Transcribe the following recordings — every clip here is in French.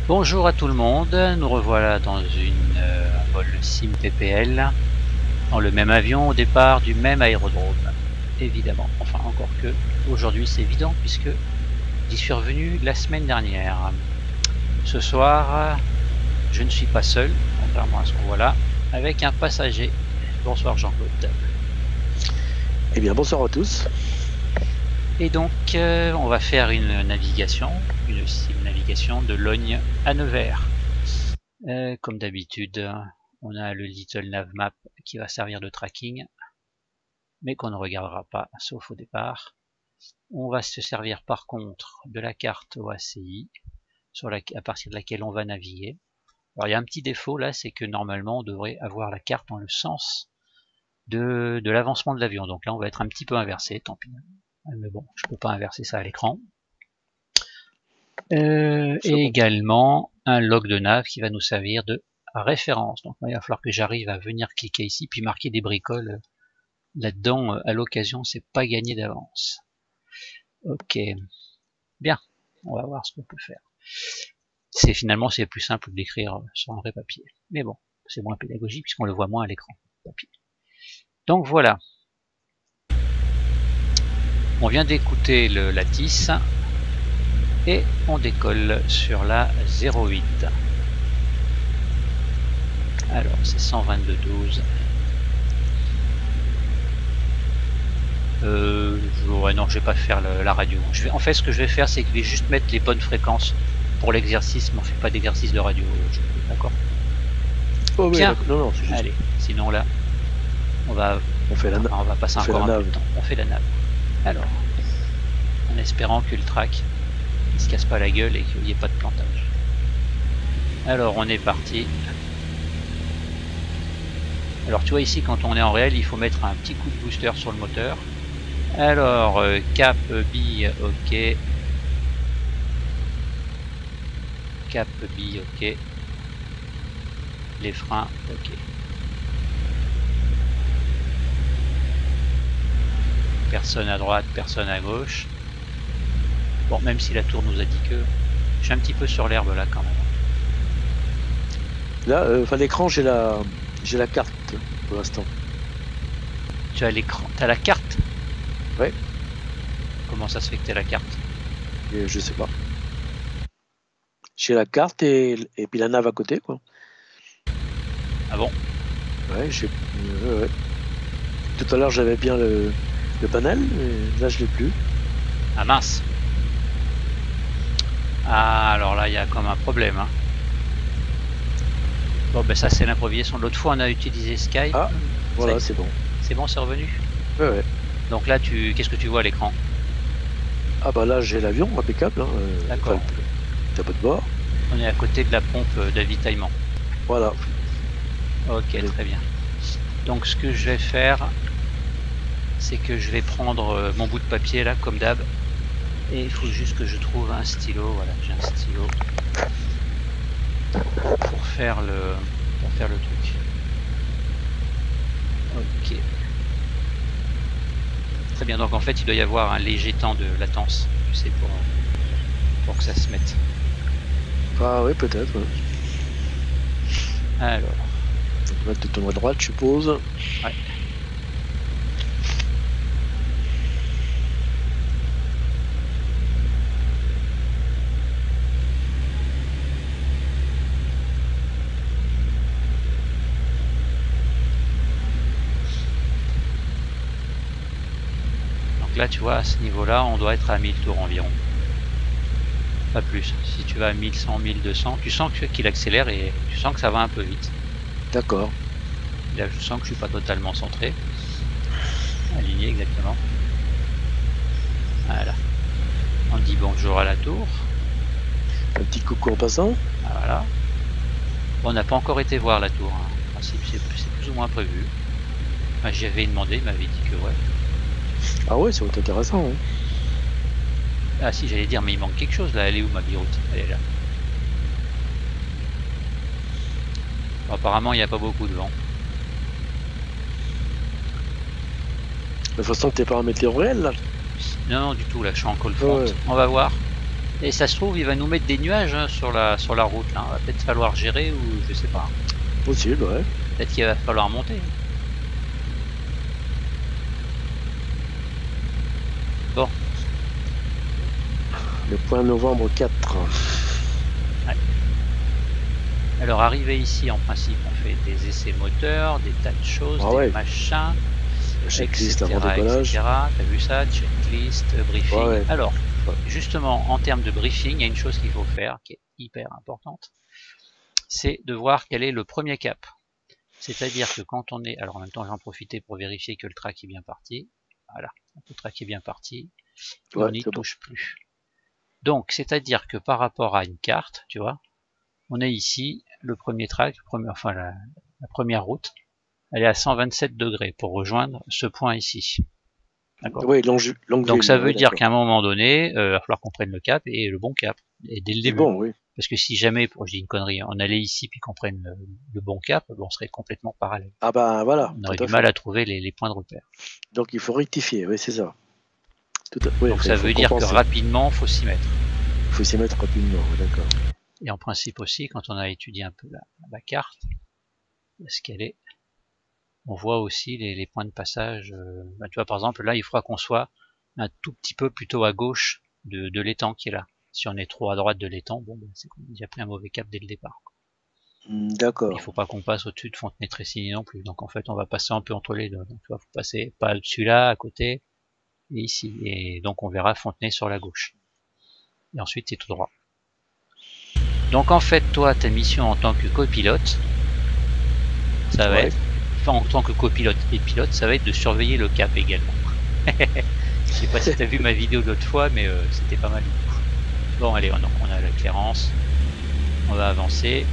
Bonjour à tout le monde, nous revoilà dans un vol sim PPL, dans le même avion au départ du même aérodrome, évidemment. Enfin, encore que, aujourd'hui c'est évident puisque j'y suis revenu la semaine dernière. Ce soir, je ne suis pas seul, contrairement à ce qu'on voit là, avec un passager. Bonsoir Jean-Claude. Eh bien, bonsoir à tous. Et donc, on va faire une navigation de Logne à Nevers. Comme d'habitude, on a le Little Nav Map qui va servir de tracking, mais qu'on ne regardera pas, sauf au départ. On va se servir par contre de la carte OACI, à partir de laquelle on va naviguer. Alors il y a un petit défaut là, c'est que normalement on devrait avoir la carte dans le sens de l'avancement de l'avion. Donc là on va être un petit peu inversé, tant pis. Mais bon, je peux pas inverser ça à l'écran. Et également un log de nav qui va nous servir de référence. Donc il va falloir que j'arrive à venir cliquer ici puis marquer des bricoles là-dedans à l'occasion, c'est pas gagné d'avance. Ok, bien, on va voir ce qu'on peut faire. C'est plus simple d'écrire sur un vrai papier, mais bon, c'est moins pédagogique puisqu'on le voit moins à l'écran papier. Donc voilà, on vient d'écouter le Lattice et on décolle sur la 08. Alors c'est 122.12. Ouais, non, je vais pas faire la radio. En fait, ce que je vais faire, c'est que je vais juste mettre les bonnes fréquences pour l'exercice, mais on fait pas d'exercice de radio. D'accord. Oh, oui, bien. Non, c'est juste. Allez, sinon là, on va passer encore un peu de temps. On fait la nave. Alors, en espérant que le track ne se casse pas la gueule et qu'il n'y ait pas de plantage. Alors, on est parti. Alors, tu vois ici, quand on est en réel, il faut mettre un petit coup de booster sur le moteur. Alors, cap B, ok. Cap B, ok. Les freins, ok. Personne à droite, personne à gauche. Bon, même si la tour nous a dit que... Je suis un petit peu sur l'herbe là quand même. Là, l'écran, j'ai la carte pour l'instant. Tu as l'écran, t'as la carte? Ouais. Comment ça se fait que t'as la carte? Je sais pas. J'ai la carte et puis la nave à côté, quoi. Ah bon? Ouais, ouais. Tout à l'heure, j'avais bien le panel, mais là, je l'ai plus. Ah mince. Ah, alors là, il y a comme un problème. Hein. Bon, ben ça, c'est l'improvisation. L'autre fois, on a utilisé Skype. Ah, voilà, c'est bon. C'est bon, c'est revenu? Ouais, ouais. Donc là, qu'est-ce que tu vois à l'écran? Ah bah là, j'ai l'avion, impeccable. Hein. D'accord. Le tableau de bord. On est à côté de la pompe d'avitaillement. Voilà. Ok, très bien. Donc ce que je vais faire, c'est que je vais prendre mon bout de papier là, comme d'hab. Et il faut juste que je trouve un stylo. Voilà, j'ai un stylo pour faire le truc. Ok. Très bien. Donc en fait, il doit y avoir un léger temps de latence, tu sais, pour que ça se mette. Ah oui, peut-être. Ouais. Alors. Donc là, tu tournes à droite, je suppose. Ouais. Là tu vois à ce niveau là on doit être à 1000 tours environ, pas plus. Si tu vas à 1100, 1200, tu sens qu'il accélère et tu sens que ça va un peu vite. D'accord. Là je sens que je suis pas totalement centré, aligné exactement. Voilà, on dit bonjour à la tour, un petit coucou en passant. Voilà, bon, on n'a pas encore été voir la tour, hein. En principe c'est plus ou moins prévu. Enfin, j'y avais demandé, il m'avait dit que ouais. Ah ouais, ça va être intéressant. Hein. Ah si, j'allais dire, mais il manque quelque chose là. Elle est où ma biroute? Elle est là. Bon, apparemment, il n'y a pas beaucoup de vent. De toute façon, t'es pas en météo réel là? Non, non, du tout, là, je suis en cold front. Ouais. On va voir. Et ça se trouve, il va nous mettre des nuages hein, sur la route. Là. Va peut-être falloir gérer ou je sais pas. Possible, ouais. Peut-être qu'il va falloir monter. Bon. Le point novembre 4. Ouais. Alors arrivé ici, en principe, on fait des essais moteurs, des tas de choses, des machins, checklist etc. avant décollage. T'as vu ça? Checklist, briefing. Ouais. Alors, justement, en termes de briefing, il y a une chose qu'il faut faire qui est hyper importante. C'est de voir quel est le premier cap. C'est-à-dire que quand on est... Alors en même temps, j'en profiter pour vérifier que le track est bien parti. Voilà, le track est bien parti. Et on n'y touche plus. Donc, c'est-à-dire que par rapport à une carte, tu vois, on est ici, le premier track, enfin la première route, elle est à 127 degrés pour rejoindre ce point ici. D'accord. Oui, donc ça veut dire qu'à un moment donné, il va falloir qu'on prenne le cap et le bon cap, et dès le début. Bon, oui. Parce que si jamais, je dis une connerie, on allait ici puis qu'on prenne le bon cap, on serait complètement parallèle. Ah bah voilà. On aurait du mal à trouver les points de repère. Donc il faut rectifier, oui c'est ça. Donc ça veut dire que rapidement, faut s'y mettre. Il faut s'y mettre rapidement, d'accord. Et en principe aussi, quand on a étudié un peu la carte, ce qu'elle est, on voit aussi les points de passage. Bah, tu vois, par exemple, là, il faudra qu'on soit un tout petit peu plutôt à gauche de l'étang qui est là. Si on est trop à droite de l'étang, bon, ben, c'est qu'on a déjà pris un mauvais cap dès le départ. D'accord. Il faut pas qu'on passe au-dessus de Fontenay-Tressigny non plus. Donc en fait, on va passer un peu entre les deux. Donc tu vois, faut passer pas au-dessus là, à côté, et ici. Et donc on verra Fontenay sur la gauche. Et ensuite, c'est tout droit. Donc en fait, toi, ta mission en tant que copilote, ça va être, enfin en tant que copilote et pilote, ça va être de surveiller le cap également. Je sais pas si tu as vu ma vidéo de l'autre fois, mais c'était pas mal. Bon, allez, donc on a la clairance. On va avancer.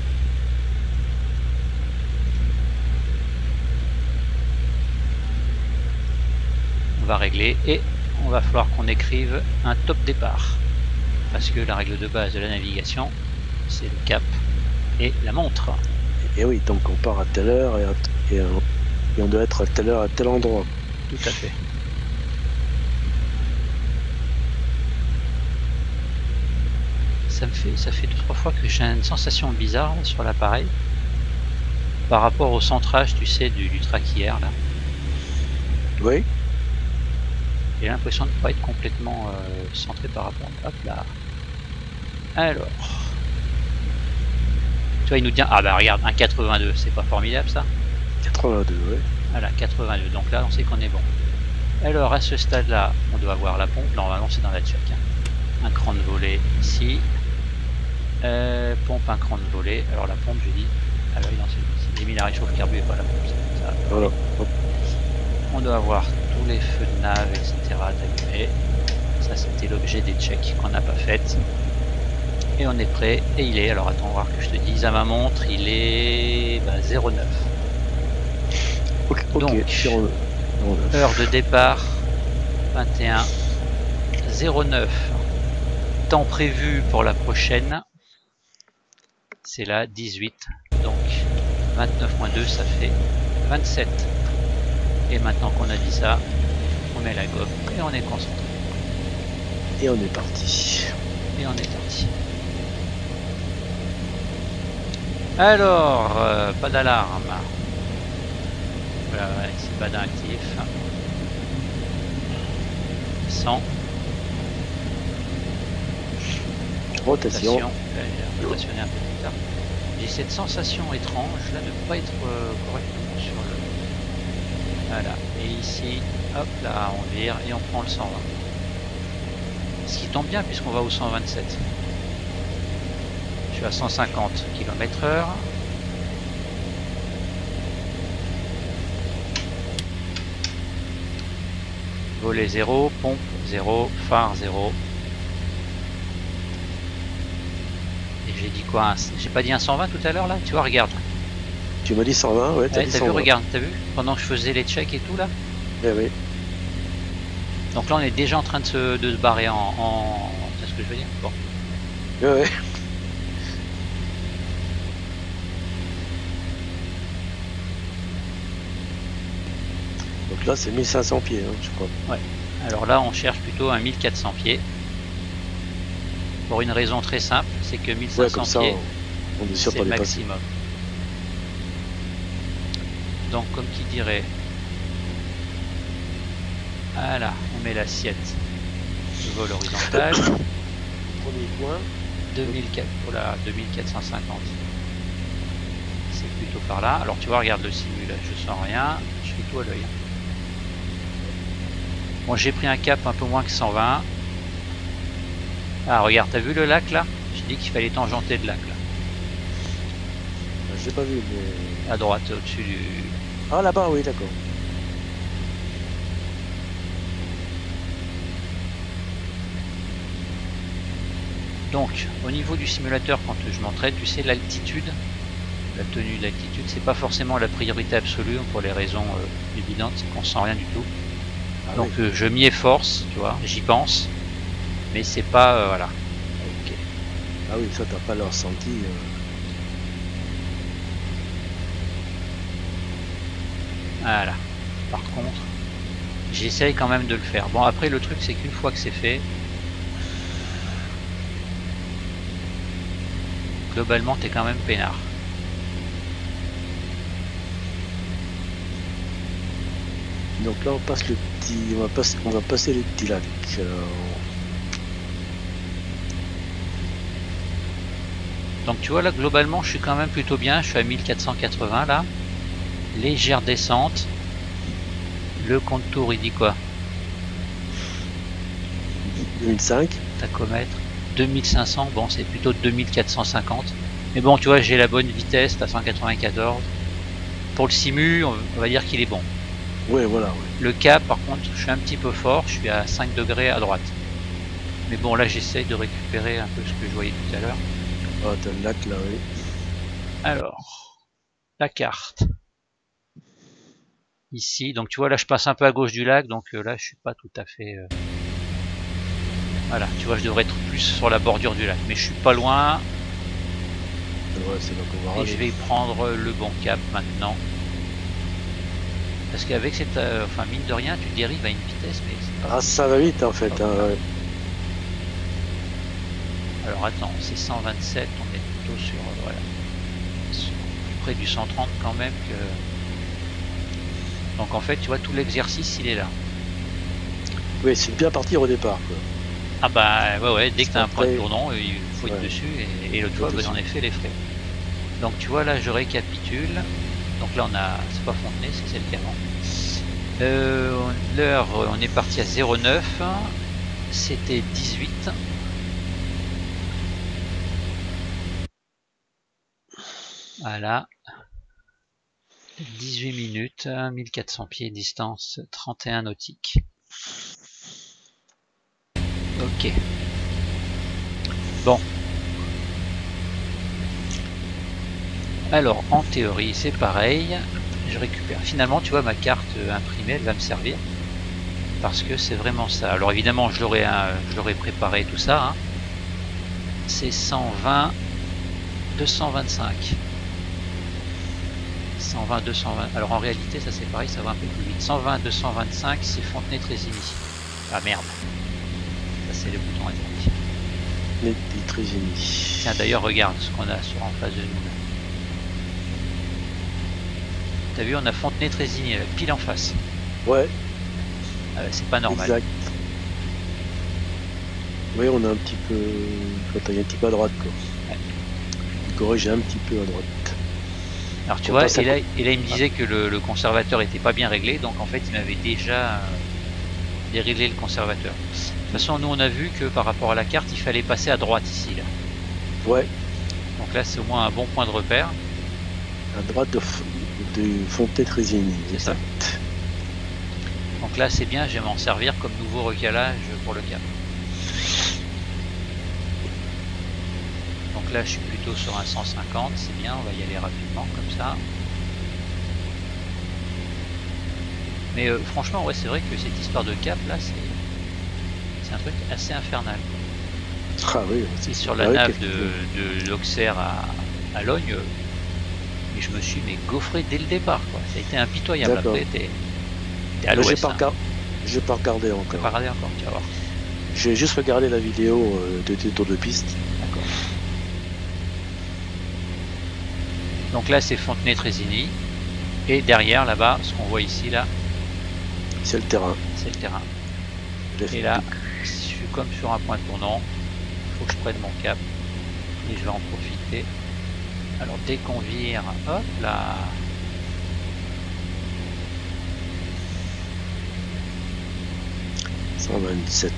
On va régler et on va falloir qu'on écrive un top départ. Parce que la règle de base de la navigation, c'est le cap et la montre. Et oui, donc on part à telle heure et on doit être à telle heure à tel endroit. Tout à fait. Ça fait 2-3 fois que j'ai une sensation bizarre là, sur l'appareil. Par rapport au centrage, tu sais, du trachyère là. Oui. J'ai l'impression de ne pas être complètement centré par rapport. Hop là. Alors. Tu vois, il nous dit, ah bah regarde, un 82, c'est pas formidable ça? 82, oui. Voilà, 82, donc là on sait qu'on est bon. Alors à ce stade là, on doit avoir la pompe, normalement c'est dans la check. Un cran de volée ici. Pompe, un cran de volée. Alors la pompe, je dis, ah oui, non, c'est mis la réchauffe carbu et pas la pompe. Ça. Voilà. On doit avoir tous les feux de nav, etc. allumés. Ça c'était l'objet des checks qu'on n'a pas fait. Et on est prêt, et il est, alors attends voir que je te dise à ma montre, il est 09. Donc, heure de départ 21:09. Temps prévu pour la prochaine, c'est là 18. Donc 29-2, ça fait 27. Et maintenant qu'on a dit ça, on met la gomme et on est concentré. Et on est parti. Et on est parti. Alors, pas d'alarme. Voilà, c'est badin actif. 100. Rotation. Rotationner un peu plus tard. J'ai cette sensation étrange là de ne pas être correctement sur le... Voilà. Et ici, hop là, on vire et on prend le 120. Ce qui tombe bien puisqu'on va au 127. Je suis à 150 km/h. Volet 0, pompe 0, phare 0. Et j'ai dit quoi? J'ai pas dit un 120 tout à l'heure là? Tu vois, regarde. Tu m'as dit 120, ouais, t'as dit 120. Vu, regarde, t'as vu? Pendant que je faisais les checks et tout là. Oui. Donc là on est déjà en train de se barrer en... C'est ce que je veux dire? Bon. Ouais. Donc là c'est 1500 pieds, hein, je crois. Ouais. Alors là on cherche plutôt un 1400 pieds. Pour une raison très simple, c'est que Ouais, 1500 comme ça, pieds, on est sûr c'est d'en le dépasser. maximum. Donc comme qui dirait, voilà, on met l'assiette de vol horizontal, Premier point. 2450. C'est plutôt par là. Alors tu vois, regarde le simu là, je sens rien, je fais tout à l'œil. Bon, j'ai pris un cap un peu moins que 120. Ah regarde, t'as vu le lac là? J'ai dit qu'il fallait tangenter le lac là. Je l'ai pas vu, mais... À droite, au-dessus du... Ah, là-bas, oui, d'accord. Donc, au niveau du simulateur, quand je m'entraîne, tu sais, l'altitude, la tenue d'altitude, c'est pas forcément la priorité absolue pour les raisons évidentes, c'est qu'on sent rien du tout. Ah, Donc oui. je m'y efforce, tu vois, j'y pense, mais c'est pas... voilà. Ok. Ah oui, ça, t'as pas le ressenti. Voilà. Par contre, j'essaye quand même de le faire. Bon, après, le truc, c'est qu'une fois que c'est fait, globalement, t'es quand même peinard. Donc là, on passe le petit... On va passer les petits lacs. Donc tu vois, là, globalement, je suis quand même plutôt bien. Je suis à 1480, là. Légère descente. Le contour, il dit quoi? 2005. Tachomètre 2500, bon c'est plutôt 2450, mais bon tu vois j'ai la bonne vitesse à 194. Pour le simu on va dire qu'il est bon. Ouais, voilà. Ouais. Le cap par contre je suis un petit peu fort, je suis à 5 degrés à droite, mais bon là j'essaye de récupérer un peu ce que je voyais tout à l'heure. Ah, t'as le lac là, oui. Alors la carte ici, donc tu vois là je passe un peu à gauche du lac, donc là je suis pas tout à fait voilà, tu vois je devrais être plus sur la bordure du lac, mais je suis pas loin. Ouais, c'est là qu'on va Et aller. je vais prendre le bon cap maintenant. Parce qu'avec cette... enfin, mine de rien, tu dérives à une vitesse, mais c'est pas... Ah, ça va vite en fait. Oh, Ouais. Alors attends, c'est 127, on est plutôt sur... voilà. Sur près du 130 quand même que... Donc en fait, tu vois, tout l'exercice, il est là. Oui, c'est bien partir au départ, quoi. Ah bah ouais, dès que tu as un point de tournant, il faut être ouais. dessus, et l'autre fois, bah, j'en ai fait les frais. Donc tu vois, là, je récapitule. Donc là, on a... c'est pas Fontenay, c'est celle qu'avant. L'heure, on est parti à 09, c'était 18. Voilà, 18 minutes, 1400 pieds distance, 31 nautiques. Ok. Bon. Alors, en théorie, c'est pareil. Je récupère. Finalement, tu vois, ma carte imprimée, elle va me servir. Parce que c'est vraiment ça. Alors évidemment, je l'aurais préparé tout ça. Hein. C'est 120, 225. 120, 220. Alors en réalité, ça c'est pareil, ça va un peu plus vite. 120, 225, c'est Fontenay-Trésigny. Ah merde. Ça c'est le bouton interdit. Fontenay-Trésigny. Tiens, d'ailleurs, regarde ce qu'on a sur en face de nous. T'as vu, on a Fontenay-Trésigny, pile en face. Ouais. C'est pas normal. Exact. Oui, on a un petit peu... Quand il y a un petit peu à droite, quoi. Ouais. Il corrige un petit peu à droite. Alors tu vois, et là il me disait que le conservateur était pas bien réglé, donc en fait il m'avait déjà déréglé le conservateur. De toute façon, nous on a vu que par rapport à la carte, il fallait passer à droite ici. Là. Ouais. Donc là c'est au moins un bon point de repère. À droite de Fontenay-Trésigny, c'est ça. Donc là c'est bien, je vais m'en servir comme nouveau recalage pour le cap. Donc là je suis plutôt sur un 150, c'est bien, on va y aller rapidement comme ça. Mais franchement ouais c'est vrai que cette histoire de cap là c'est un truc assez infernal. Ah oui, c'est sur la nave de l'Auxerre à Logne, et je me suis gaufré dès le départ quoi. Ça a été impitoyable. Après t'es à l'ouest. J'ai pas regardé encore. Pas regardé encore, tu vas voir. J'ai juste regardé la vidéo de tes tours de piste. D'accord. Donc là, c'est Fontenay-Trésigny. Et derrière, là-bas, ce qu'on voit ici, là, C'est le terrain. c'est le terrain. Left Et là, pick. je suis comme sur un point tournant. Il faut que je prenne mon cap. Et je vais en profiter. Alors, dès qu'on vire, hop là. – 127.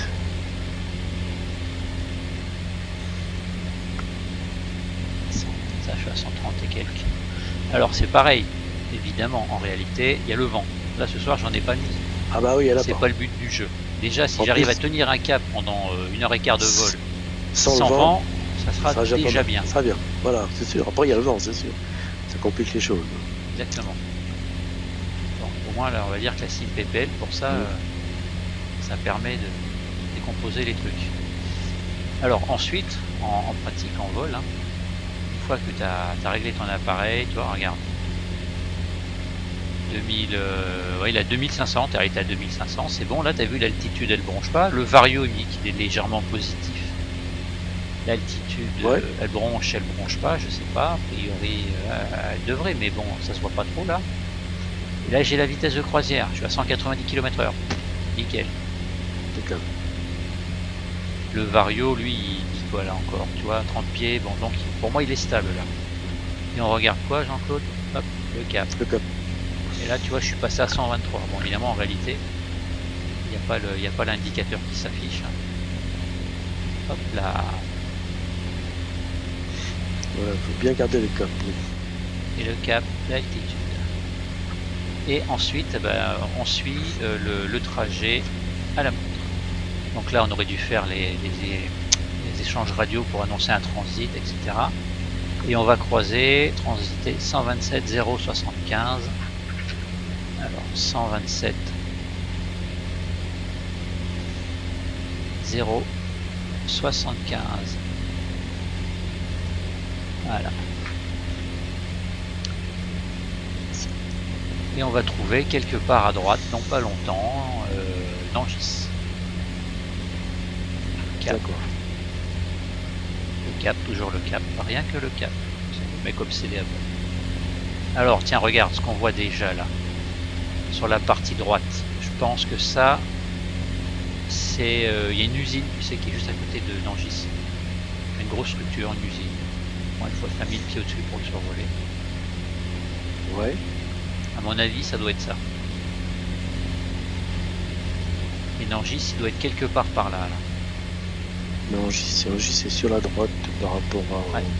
Ça, je suis à 130 et quelques. Alors, c'est pareil. Évidemment, en réalité, il y a le vent. Là, ce soir, j'en ai pas mis. Ah bah oui, elle a C'est pas. pas le but du jeu. Déjà, si En j'arrive plus, à tenir un cap pendant 1h15 de vol sans sans le vent, ça sera ça déjà pas- bien. Ça va bien. Voilà, c'est sûr. Après, il y a le vent, c'est sûr. Ça complique les choses. Exactement. Donc, au moins, là, on va dire que la sim PPL, pour ça, ça permet de décomposer les trucs. Alors, ensuite, en pratique, en vol, hein, une fois que tu as réglé ton appareil, tu vois, regarde. 2000, ouais, il a 2500, tu arrêté à 2500, c'est bon. Là, tu as vu l'altitude, elle bronche pas. Le vario, il me dit qu'il est légèrement positif. L'altitude, elle bronche pas, je sais pas. A priori, elle devrait, mais bon, ça se voit pas trop là. Et là, j'ai la vitesse de croisière, je suis à 190 km/h. Nickel. Impeccable. Le vario, lui, il dit quoi là encore? Tu vois, 30 pieds, bon, donc pour moi, il est stable là. Et on regarde quoi, Jean-Claude? Hop, le cap. Le cap. Et là, tu vois, je suis passé à 123. Bon, évidemment, en réalité, il n'y a pas l'indicateur qui s'affiche. Hop là. Voilà, faut bien garder le cap. Et le cap, l'altitude. Et ensuite, ben, on suit le trajet à la montre. Donc là, on aurait dû faire les échanges radio pour annoncer un transit, etc. Et on va croiser, transiter 127 075. Alors 127 075. Voilà. Et on va trouver quelque part à droite, non pas longtemps, Nangis. Cap. Le cap, toujours le cap, rien que le cap. Mais comme c'est les abonnés. Alors tiens, regarde ce qu'on voit déjà là. Sur la partie droite. Je pense que ça, c'est... il y a une usine, tu sais, qui est juste à côté de Nangis. Une grosse structure, une usine. Bon, il faut faire 1000 pieds au-dessus pour le survoler. Ouais. À mon avis, ça doit être ça. Et Nangis, il doit être quelque part par là. Non, c'est sur la droite par rapport à... Ouais.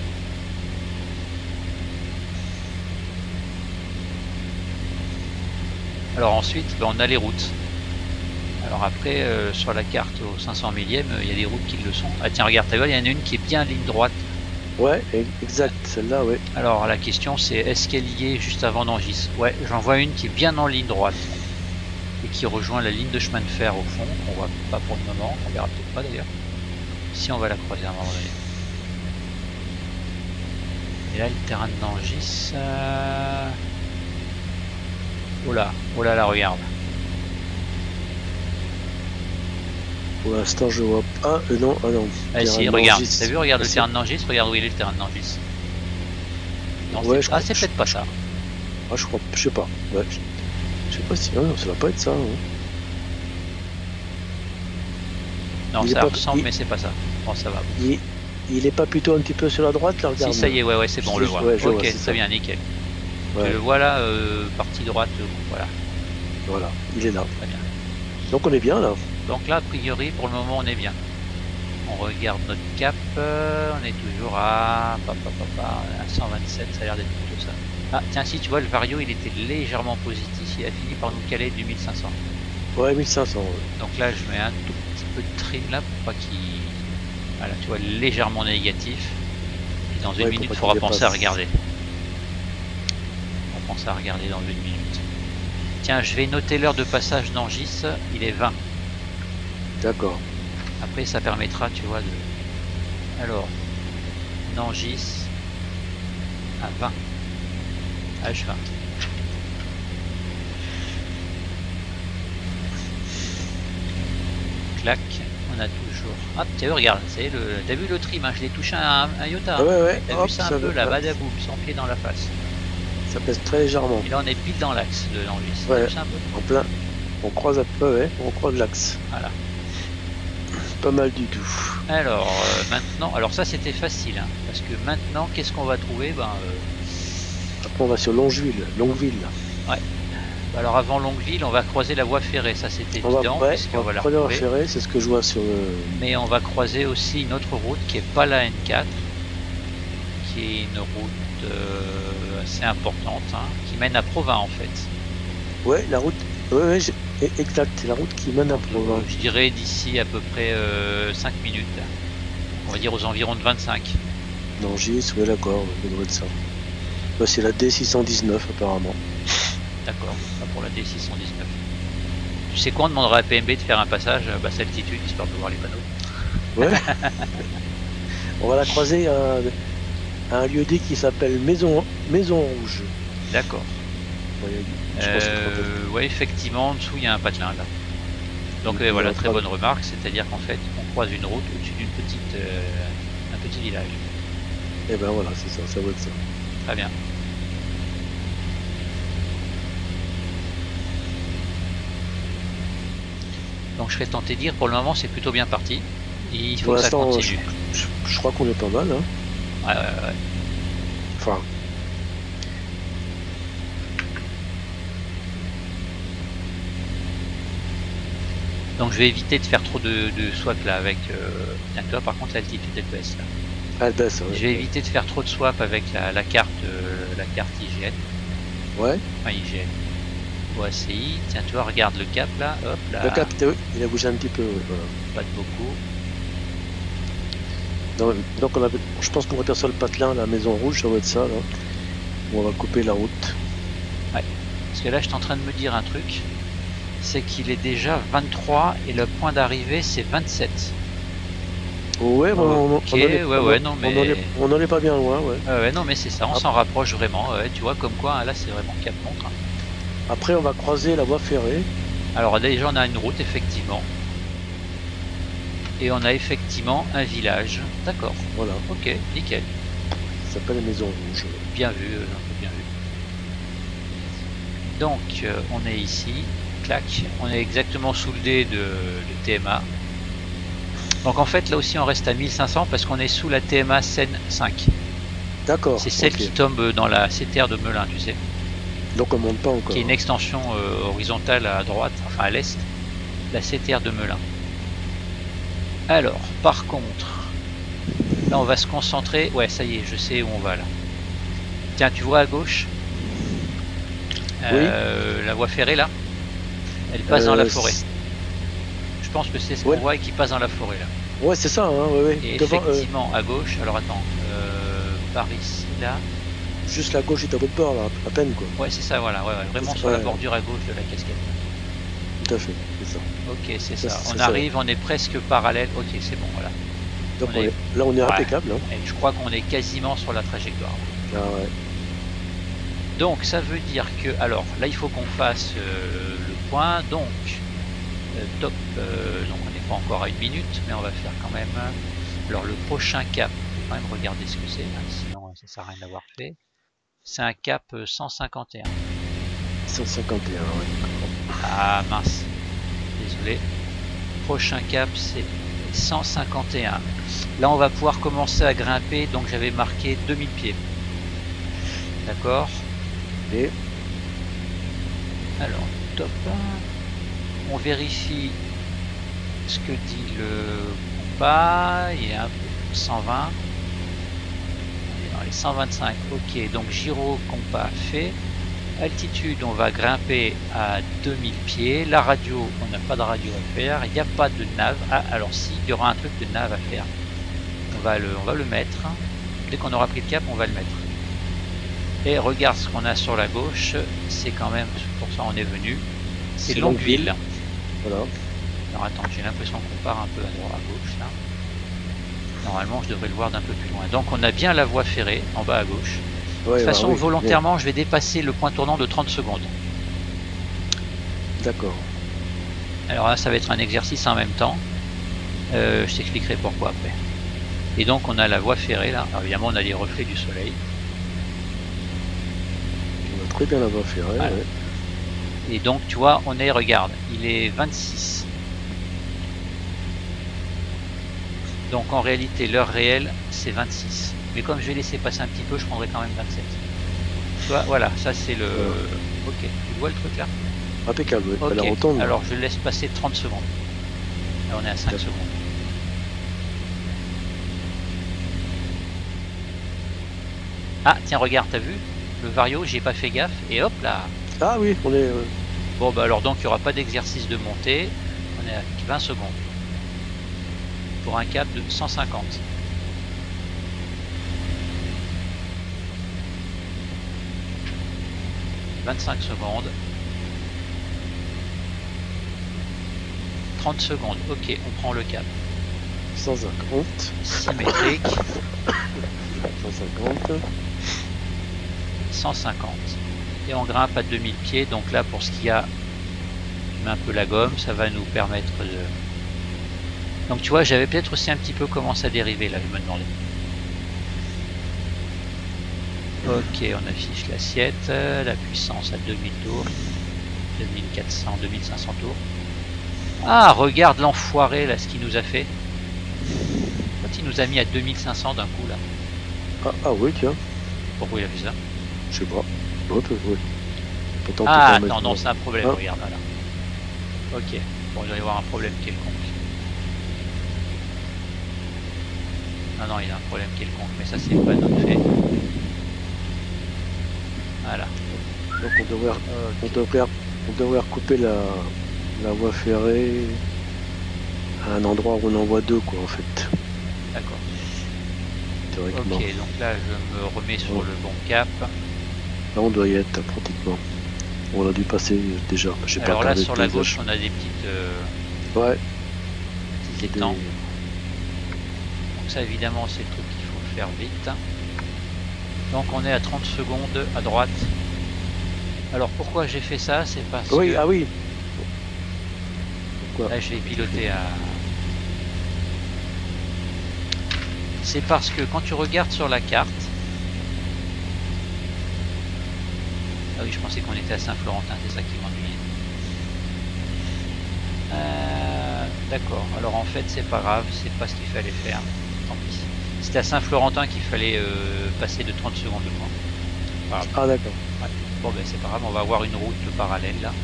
Alors ensuite, ben, on a les routes. Alors après, sur la carte au 500 millième, il y a des routes qui le sont. Ah tiens, regarde, tu vois, il y en a une qui est bien en ligne droite. Ouais, exact, celle-là, ouais. Alors la question c'est, est-ce qu'elle y est juste avant Nangis? Ouais, j'en vois une qui est bien en ligne droite. Et qui rejoint la ligne de chemin de fer au fond, qu'on voit pas pour le moment, on verra peut-être pas d'ailleurs. Si on va la croiser à un moment donné. Et là, le terrain de Nangis... Oh là là, regarde. Pour l'instant, je vois pas... non, ah non. Ah si, regarde, t'as vu, regarde le terrain de Nangis, regarde où il est le terrain de Nangis. Non, ouais, c'est peut-être pas ça. Ah, je crois, je sais pas. Ouais. Je sais pas si... non, ça va pas être ça. Hein. Non, ça ressemble, mais c'est pas ça. Bon, ça va. Il est pas plutôt un petit peu sur la droite, là, regarde. Si, ça y est, ouais, c'est bon, on le voit. Ouais, ok, vois, très bien, nickel. Ouais. Tu le vois là, partie droite, voilà. Voilà, il est là. Très bien. Donc on est bien là. Donc là, a priori, pour le moment, on est bien. On regarde notre cap, on est toujours à 127, ça a l'air d'être plutôt ça. Ah, tiens, si tu vois, le vario, il était légèrement positif, il a fini par nous caler du 1500. Ouais, 1500. Ouais. Donc là, je mets un tout petit peu de trim là pour pas qu'il... Voilà, tu vois, légèrement négatif. Et dans une minute, il faudra penser à regarder. On va penser à regarder dans une minute. Tiens, je vais noter l'heure de passage Nangis, il est 20. D'accord. Après, ça permettra, tu vois, de... Alors, Nangis à 20. H20. Clac, On a toujours. Hop, tiens, regarde, t'as vu le trim, hein, je l'ai touché un iota. Ah ouais, T'as hop, vu ça un peu là, badaboum, sans pied dans la face. Ça pèse très légèrement. Et là on est pile dans l'axe de l'envis. Ouais, T'as vu ça un peu en plein. On croise un peu, ouais, on croise l'axe. Voilà. Pas mal du tout. Alors maintenant, alors ça c'était facile, hein, parce que maintenant qu'est-ce qu'on va trouver? Après on va sur Longueville. Ouais. Alors avant Longueville, on va croiser la voie ferrée, ça c'est évident, puisqu'on va la croiser la voie retrouver. ferrée, c'est ce que je vois sur le... Mais on va croiser aussi une autre route qui est pas la N4, qui est une route assez importante, hein, qui mène à Provins en fait. Ouais, la route... Ouais, exact, c'est la route qui mène à Provins. Je dirais d'ici à peu près 5 minutes. On va dire aux environs de 25. Non, j'y suis, ouais, d'accord, ça doit être ça. Bah, c'est la D619 apparemment. D'accord, pas pour la D619. Tu sais quoi, on demandera à PMB de faire un passage à basse altitude, histoire de voir les panneaux. Ouais. On va la croiser à un lieu dit qui s'appelle Maison Rouge. D'accord. Ouais, effectivement, en dessous il y a un patelin là. Donc voilà, très bonne remarque, c'est-à-dire qu'en fait on croise une route au-dessus d'une petite, un petit village. Et ben voilà, c'est ça, ça va être ça. Très bien. Donc je serais tenté de dire, pour le moment c'est plutôt bien parti. Il faut que ça continue. Je crois qu'on est pas mal, hein. Ouais. Enfin. Donc je vais éviter de faire trop de swap là avec... Tiens, toi par contre l'altitude elle baisse là. Elle baisse, ouais. Je vais éviter de faire trop de swap avec la carte IGN. Ouais. Enfin IGN. OACI, tiens tu vois, regarde le cap là, hop là. Le cap, il a bougé un petit peu, ouais, voilà. Pas de beaucoup. Donc je pense qu'on repère sur le patelin, la Maison Rouge, ça va être ça là. On va couper la route. Ouais. Parce que là je suis en train de me dire un truc. C'est qu'il est déjà 23 et le point d'arrivée c'est 27. Ouais, non mais on n'en est pas bien loin, ouais. Ouais, non mais c'est ça, on s'en rapproche vraiment. Ouais, tu vois comme quoi là c'est vraiment cap montre. Après on va croiser la voie ferrée. Alors déjà on a une route effectivement. Et on a effectivement un village. D'accord. Voilà. Ok, nickel. Ça s'appelle la Maison Rouge. Bien vu, bien vu. Donc on est ici. Clac, on est exactement sous le dé de TMA. Donc en fait là aussi on reste à 1500 parce qu'on est sous la TMA Seine 5. D'accord. C'est celle qui tombe dans la CTR de Melun, tu sais. Donc on monte pas encore. Qui est une extension horizontale à droite, enfin à l'est, la CTR de Melun. Alors, par contre, là on va se concentrer. Ouais, ça y est, je sais où on va là. Tiens, tu vois à gauche oui. La voie ferrée là. Elle passe dans la forêt. Je pense que c'est ce qu'on voit et qui passe dans la forêt là. Ouais, c'est ça, hein, ouais. Et effectivement, à gauche, alors attends, par ici là. Juste la gauche est à votre bord là, à peine quoi. Ouais, c'est ça, voilà, ouais, vraiment sur la bordure à gauche de la cascade. Tout à fait, c'est ça. Ok, c'est ça. On arrive, on est presque parallèle. Ok, c'est bon, voilà. Donc là on est impeccable. Hein. Et je crois qu'on est quasiment sur la trajectoire. Ah ouais. Donc ça veut dire que, alors là il faut qu'on fasse le point, donc top, donc on n'est pas encore à 1 minute, mais on va faire quand même, alors le prochain cap, je vais quand même regarder ce que c'est, hein, sinon ça sert à rien d'avoir fait, c'est un cap 151. 151, ouais. Ah mince, désolé, prochain cap c'est 151. Là on va pouvoir commencer à grimper, donc j'avais marqué 2000 pieds. D'accord. Et alors top, on vérifie ce que dit le compas, il est un peu 120, on est dans les 125, ok, donc gyro compas fait, altitude on va grimper à 2000 pieds, la radio on n'a pas de radio à faire, il n'y a pas de nav, ah alors si, il y aura un truc de nav à faire, on va le mettre, dès qu'on aura pris le cap on va le mettre. Et regarde ce qu'on a sur la gauche, c'est quand même, pour ça on est venu, c'est Longueville. Voilà. Alors attends, j'ai l'impression qu'on part un peu à droite, à gauche là. Normalement je devrais le voir d'un peu plus loin. Donc on a bien la voie ferrée en bas à gauche. De toute façon, volontairement, je vais dépasser le point tournant de 30 secondes. D'accord. Alors là, ça va être un exercice en même temps. Je t'expliquerai pourquoi après. Et donc on a la voie ferrée là. Alors évidemment on a les reflets du soleil. On a très bien la voie ferrée. Voilà. Ouais. Et donc tu vois, on est, regarde, il est 26. Donc en réalité l'heure réelle c'est 26. Mais comme je vais laisser passer un petit peu, je prendrai quand même 27. Tu vois, voilà, ça c'est le... Ok, tu vois le truc là? Impeccable, ouais. Ok, La rotonde. alors je laisse passer 30 secondes. Là on est à 5 secondes. Ah tiens, regarde, t'as vu? Le vario, j'ai pas fait gaffe, et hop là. Ah oui, on est... Bon bah alors donc il n'y aura pas d'exercice de montée. On est à 20 secondes. Pour un cap de 150. « 25 secondes. 30 secondes. Ok, on prend le cap. 150. Symétrique. 150. 150. Et on grimpe à 2000 pieds. Donc là, pour ce qu'il y a, je mets un peu la gomme. Ça va nous permettre de... Donc tu vois, j'avais peut-être aussi un petit peu commencé à dériver là, je me demandais. Ok, on affiche l'assiette, la puissance à 2000 tours, 2400, 2500 tours. Ah, regarde l'enfoiré là, ce qu'il nous a fait. Quand il nous a mis à 2500 d'un coup là. Ah oui, tiens. Pourquoi il a fait ça? Je sais pas. Oui. Pourtant, Ah, attends, non, c'est un problème, Ah. regarde là. Ok, bon, il doit y avoir un problème quelconque. Non, il a un problème quelconque, mais ça c'est pas notre fait. Voilà. Donc on devrait recouper la voie ferrée à un endroit où on en voit deux, quoi, en fait. D'accord. Théoriquement. Ok, donc là je me remets sur le bon cap. Là on doit y être pratiquement. On a dû passer déjà. Alors là sur la gauche on a des petites ouais. petits étangs. Donc ça évidemment c'est le truc qu'il faut faire vite. Donc on est à 30 secondes à droite. Alors pourquoi j'ai fait ça? C'est parce que... Ah oui. Pourquoi? Là je vais piloter à... C'est parce que quand tu regardes sur la carte... Ah oui, je pensais qu'on était à Saint-Florentin, c'est ça qui m'ennuyait. D'accord, alors en fait c'est pas grave, c'est pas ce qu'il fallait faire. Tant pis. C'était à Saint-Florentin qu'il fallait passer de 30 secondes de point. Voilà. Ah d'accord. Ouais. Bon ben c'est pas grave, on va avoir une route parallèle là.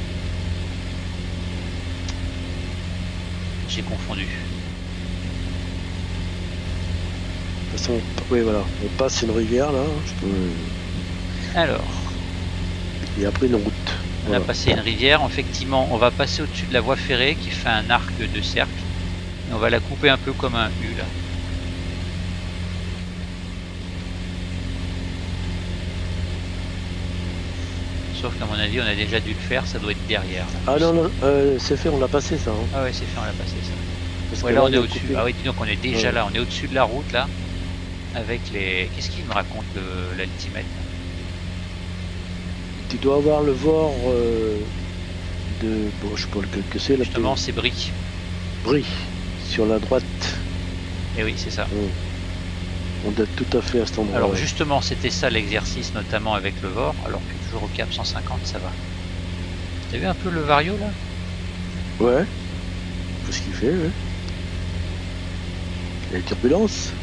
J'ai confondu. De toute façon, oui voilà, on passe une rivière là. Alors. Et après une route. On a passé une rivière, effectivement on va passer au-dessus de la voie ferrée qui fait un arc de cercle. Et on va la couper un peu comme un U là. Sauf qu'à mon avis on a déjà dû le faire, ça doit être derrière. Là. Ah non, c'est fait, on l'a passé ça. Hein. Ah ouais c'est fait, on l'a passé ça. Parce Ouais que là on est a au-dessus. coupé. Ah oui dis donc on est déjà là, on est au-dessus de la route là. Avec les... Qu'est-ce qu'il me raconte l'altimètre? Tu dois avoir le VOR de... Bon, je sais pas lequel que c'est. Justement c'est Brie. Brie, sur la droite. Et oui c'est ça. On doit tout à fait à cet endroit. Alors justement c'était ça l'exercice, notamment avec le VOR, alors que toujours au cap 150 ça va. T'as vu un peu le vario là? Ouais. Faut ce qu'il fait, ouais. Il y a les turbulences.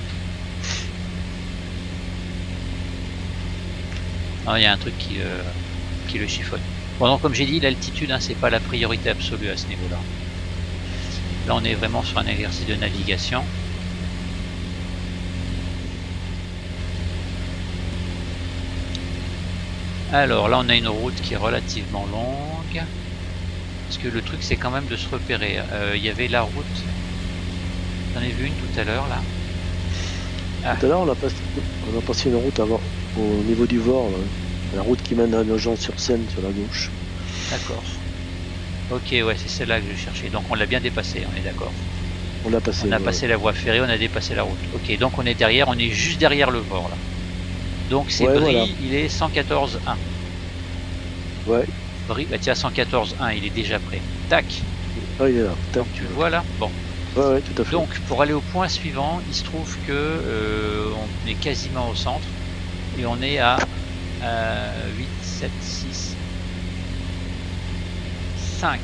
Non, il y a un truc qui le chiffonne. Bon donc comme j'ai dit, l'altitude hein, c'est pas la priorité absolue à ce niveau là. Là on est vraiment sur un exercice de navigation. Alors là on a une route qui est relativement longue. Parce que le truc c'est quand même de se repérer. Il y avait la route. J'en ai vu une tout à l'heure là. Ah. Tout à l'heure on a passé une route avant, au niveau du VOR, là. La route qui mène à Nogent-sur-Seine sur la gauche. D'accord. Ok ouais c'est celle-là que je cherchais. Donc on l'a bien dépassé, on est d'accord. On l'a passé. On a passé la voie ferrée, on a dépassé la route. Ok donc on est derrière, on est juste derrière le VOR là. Donc c'est Brie, voilà. Il est 114.1. Ouais. Brie, bah tiens 114.1, il est déjà prêt. Tac. Ah il est là. Tac. Donc, tu le vois là. Bon. Ouais, tout à fait. Donc pour aller au point suivant, il se trouve que on est quasiment au centre et on est à 8, 7, 6, 5.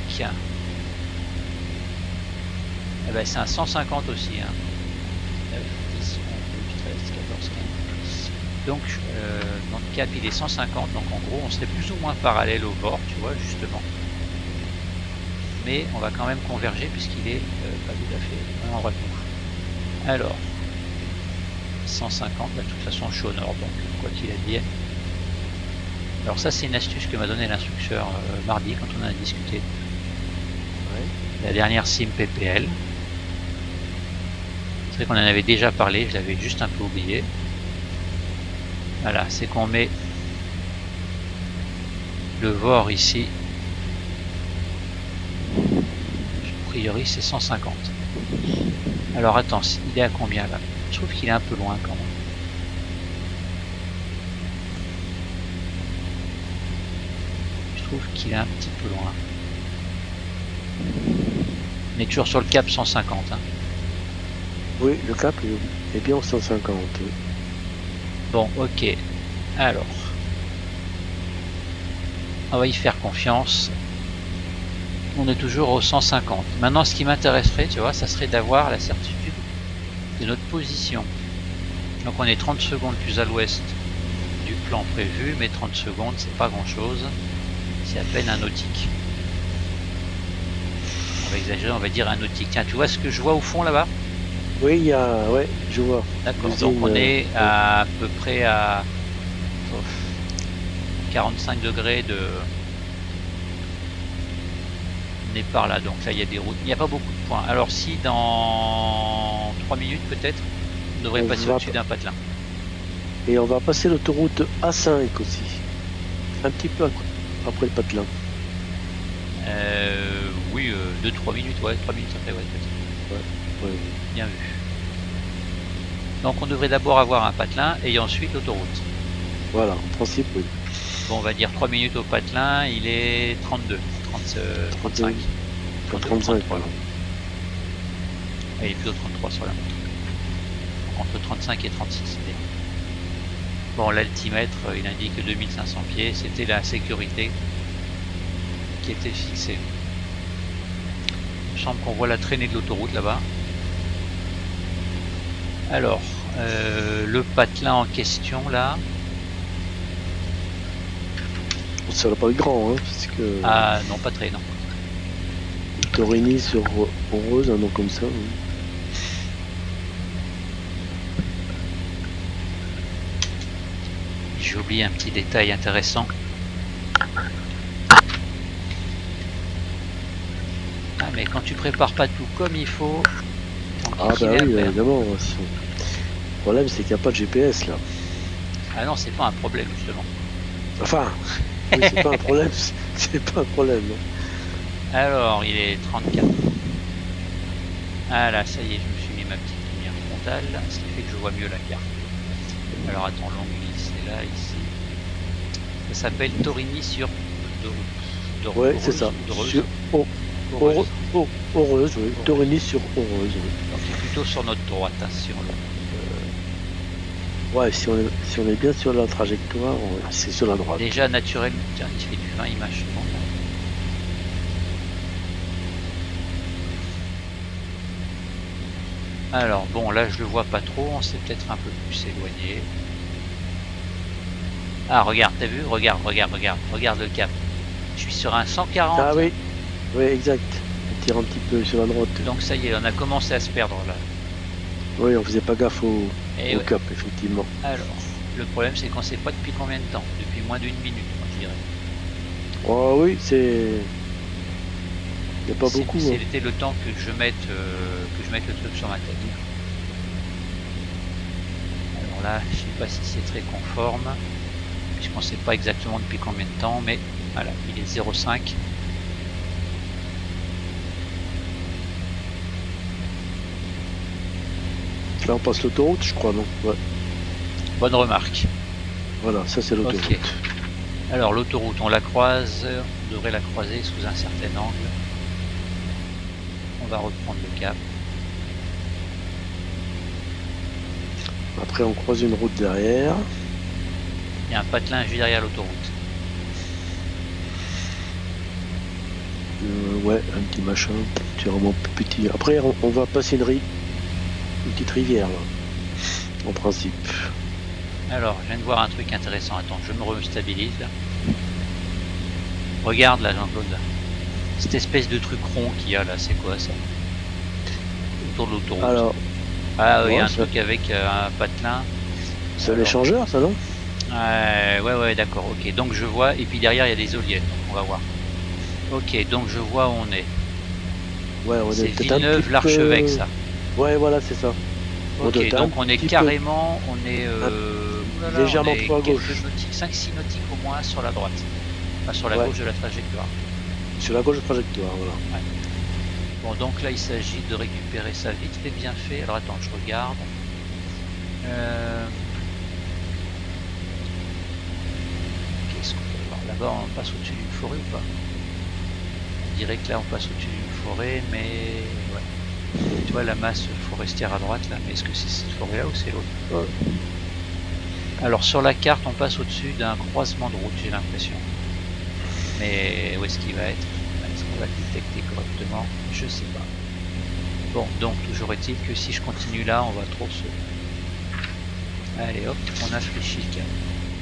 Eh ben, c'est un 150 aussi. Hein. 9, 10, 11, 12, 13, 14, 15. Donc notre cap il est 150, donc en gros on serait plus ou moins parallèle au bord, tu vois, justement. Mais on va quand même converger puisqu'il est pas tout à fait en retour. Alors, 150, là, de toute façon je suis au nord, donc quoi qu'il advienne. Alors ça c'est une astuce que m'a donné l'instructeur mardi quand on en a discuté. Ouais. La dernière sim PPL. C'est vrai qu'on en avait déjà parlé, je l'avais juste un peu oublié. Voilà, c'est qu'on met le VOR ici. A priori c'est 150. Alors attends, il est à combien là? Je trouve qu'il est un peu loin quand même. Je trouve qu'il est un petit peu loin. On est toujours sur le cap 150. Hein. Oui, le cap est bien en 150. Bon, ok. Alors, on va y faire confiance. On est toujours au 150. Maintenant, ce qui m'intéresserait, tu vois, ça serait d'avoir la certitude de notre position. Donc on est 30 secondes plus à l'ouest du plan prévu, mais 30 secondes, c'est pas grand chose. C'est à peine un nautique. On va exagérer, on va dire un nautique. Tiens, tu vois ce que je vois au fond là-bas? Oui, il y a... Ouais, je vois. D'accord, donc on est à peu près à 45 degrés de... On est par là, donc là il y a des routes. Il n'y a pas beaucoup de points. Alors si dans 3 minutes peut-être, on devrait passer au-dessus d'un patelin. Et on va passer l'autoroute A5 aussi. Un petit peu après le patelin. Oui, 2-3 minutes, ouais, 3 minutes après, ouais, peut-être. Ouais. Bien vu. Donc on devrait d'abord avoir un patelin et ensuite l'autoroute. Voilà, en principe, oui. Bon, on va dire 3 minutes au patelin, il est 32, 35. 35, voilà. Il est plutôt 33 sur la montre. Donc entre 35 et 36, c'est bien. Bon, l'altimètre, il indique 2500 pieds, c'était la sécurité qui était fixée. Il me semble qu'on voit la traînée de l'autoroute là-bas. Alors, le patelin en question là. Ça va pas être grand, hein, parce que... Ah non, pas très, non. Torini sur Heureuse, un nom comme ça. Oui. J'ai oublié un petit détail intéressant. Ah mais quand tu prépares pas tout comme il faut... Ah bah oui, évidemment. Le problème c'est qu'il n'y a pas de GPS là. Ah non, c'est pas un problème justement. Enfin, oui, c'est pas un problème, c'est pas un problème. Non. Alors, il est 34. Ah là, ça y est, je me suis mis ma petite lumière frontale, ce qui fait que je vois mieux la carte. Alors attends, l'onglet c'est là, ici. Ça s'appelle Torini sur ouais, c'est ça. Sur Heureuse, oui. Torini sur Heureuse, oui. Donc c'est plutôt sur notre droite, hein, sur le... Ouais, si on est bien sur la trajectoire, c'est sur la droite. Déjà naturel, tiens, il fait du 20 images secondes. Alors bon, là je le vois pas trop, on s'est peut-être un peu plus éloigné. Ah regarde, t'as vu? Regarde le cap. Je suis sur un 140. Ah oui, oui exact. On tire un petit peu sur la droite. Donc ça y est, on a commencé à se perdre là. Oui, on faisait pas gaffe au ouais. cap, effectivement. Alors, le problème c'est qu'on sait pas depuis combien de temps. Depuis moins d'une minute, moi je dirais. Oh oui, c'est... Il n'y a pas beaucoup. C'était le temps que je mette le truc sur ma tête. Alors là, je sais pas si c'est très conforme, puisqu'on sait pas exactement depuis combien de temps, mais voilà, il est 0,5. Là on passe l'autoroute, je crois, non? Ouais. Bonne remarque. Voilà, ça c'est l'autoroute. Okay. Alors l'autoroute, on la croise, on devrait la croiser sous un certain angle. On va reprendre le cap. Après, on croise une route derrière. Il y a un patelin juste derrière l'autoroute. Ouais, un petit machin. C'est vraiment petit. Après, on va passer une petite rivière, là. En principe. Alors, je viens de voir un truc intéressant. Attends, je me restabilise là. Regarde là, Jean-Claude. Cette espèce de truc rond qu'il y a là, c'est quoi ça? Autour de l'autoroute. Alors, Ah oui, ouais, un ça- truc avec un patelin. c'est un Alors, échangeur, ça, non? ouais, d'accord, ok. Donc je vois, et puis derrière il y a des éoliennes, donc on va voir. Ok, donc je vois où on est. Ouais, on C'est est peut-être un petit Villeneuve-l'Archevêque, peu... ça. Ouais, voilà, c'est ça. Ok, donc on est carrément, légèrement on est trop à quelques gauche. nautiques, 5-6 nautiques au moins sur la droite. Enfin, sur la Ouais. gauche de la trajectoire. Sur la gauche de trajectoire, voilà. Bon, donc là il s'agit de récupérer ça vite fait bien fait. Alors attends, je regarde. Qu'est-ce qu'on peut voir? Là-bas on passe au-dessus d'une forêt ou pas? On dirait que là on passe au-dessus d'une forêt, mais ouais. Tu vois la masse forestière à droite là, mais est-ce que c'est cette forêt là ou c'est l'autre? Ouais. Alors sur la carte on passe au-dessus d'un croisement de route, j'ai l'impression. Mais où est-ce qu'il va être? Est-ce qu'on va le détecter correctement? Je sais pas. Bon, donc toujours est-il que si je continue là, on va trop se... Allez hop, on infléchit le câble.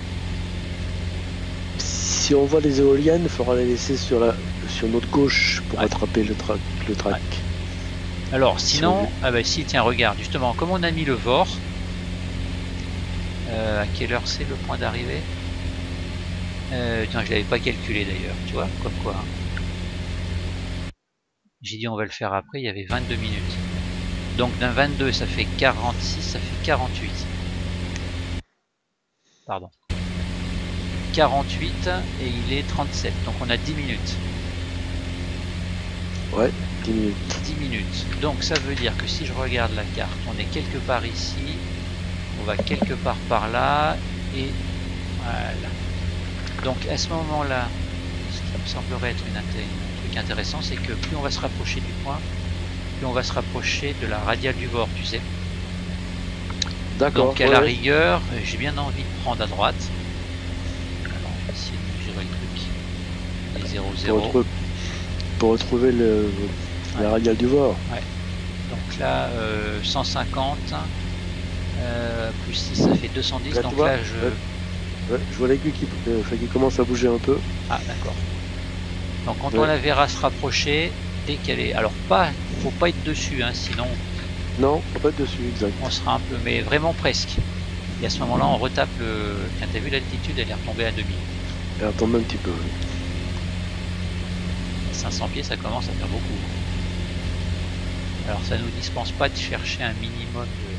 Si on voit les éoliennes, il faudra les laisser sur notre gauche pour attraper le track. Ouais. Alors sinon, ah bah si, tiens, regarde, justement, comme on a mis le VOR, à quelle heure c'est le point d'arrivée? Tiens, je l'avais pas calculé d'ailleurs, tu vois, comme quoi. Hein. J'ai dit on va le faire après, il y avait 22 minutes. Donc d'un 22 ça fait 46, ça fait 48. Pardon. 48 et il est 37, donc on a 10 minutes. Ouais, 10 minutes. 10 minutes. Donc ça veut dire que si je regarde la carte, on est quelque part ici, on va quelque part par là, et voilà. Donc à ce moment-là, ce qui me semblerait être un truc intéressant, c'est que plus on va se rapprocher du point, plus on va se rapprocher de la radiale du VOR, tu sais. D'accord. Donc à la rigueur, j'ai bien envie de prendre à droite. Alors on va essayer de mesurer le truc. Les 0,0. Pour retrouver la radiale du VOR. Ouais. Donc là, 150 plus 6, ça fait 210. Là, donc vois, là, je vois l'aiguille qui commence à bouger un peu. Ah, d'accord. Donc quand on la verra se rapprocher, dès qu'elle est... Alors, faut pas être dessus, hein, sinon... Non, faut pas être dessus, exact. On sera un peu... Mais vraiment presque. Et à ce moment-là, on retape le... Quand t'as vu l'altitude, elle est retombée à 2000. Elle retombe un petit peu. 500 pieds, ça commence à faire beaucoup. Alors, ça nous dispense pas de chercher un minimum de...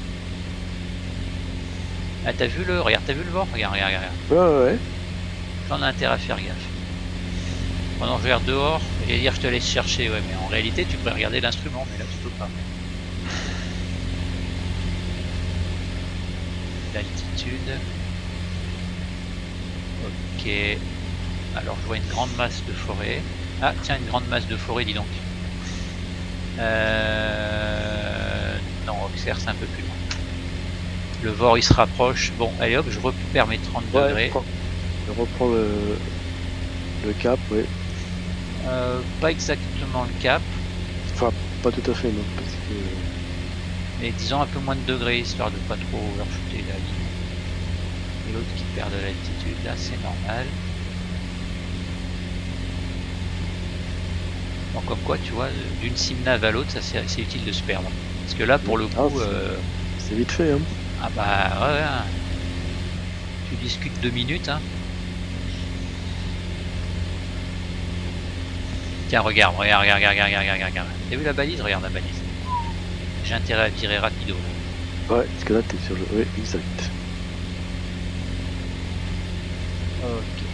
Ah, t'as vu le... Regarde, t'as vu le vent? Regarde. Ouais. J'en ai intérêt à faire gaffe. Pendant que je regarde dehors, j'allais dire je te laisse chercher, ouais, mais en réalité tu pourrais regarder l'instrument, mais là tu peux pas. L'altitude. Ok. Alors je vois une grande masse de forêt. Ah tiens, une grande masse de forêt, dis donc. Non, Auxerre c'est un peu plus loin. Le VOR il se rapproche. Bon, allez hop, je récupère mes 30 degrés. Je reprends le cap, oui. Pas exactement le cap. Enfin, pas tout à fait, non. Parce que... Mais disons un peu moins de degrés, histoire de pas trop overshooter la ligne. Et l'autre qui perd de l'altitude, là c'est normal. Bon, comme quoi, tu vois, d'une simnave à l'autre, ça c'est utile de se perdre. Parce que là, pour le coup... c'est vite fait, hein. Ah bah, ouais, hein. Tu discutes 2 minutes, hein. Tiens, regarde. T'as vu la balise? Regarde la balise. J'ai intérêt à tirer rapido. Là. Ouais, parce que là, t'es sur le... Oui, exact. Ok.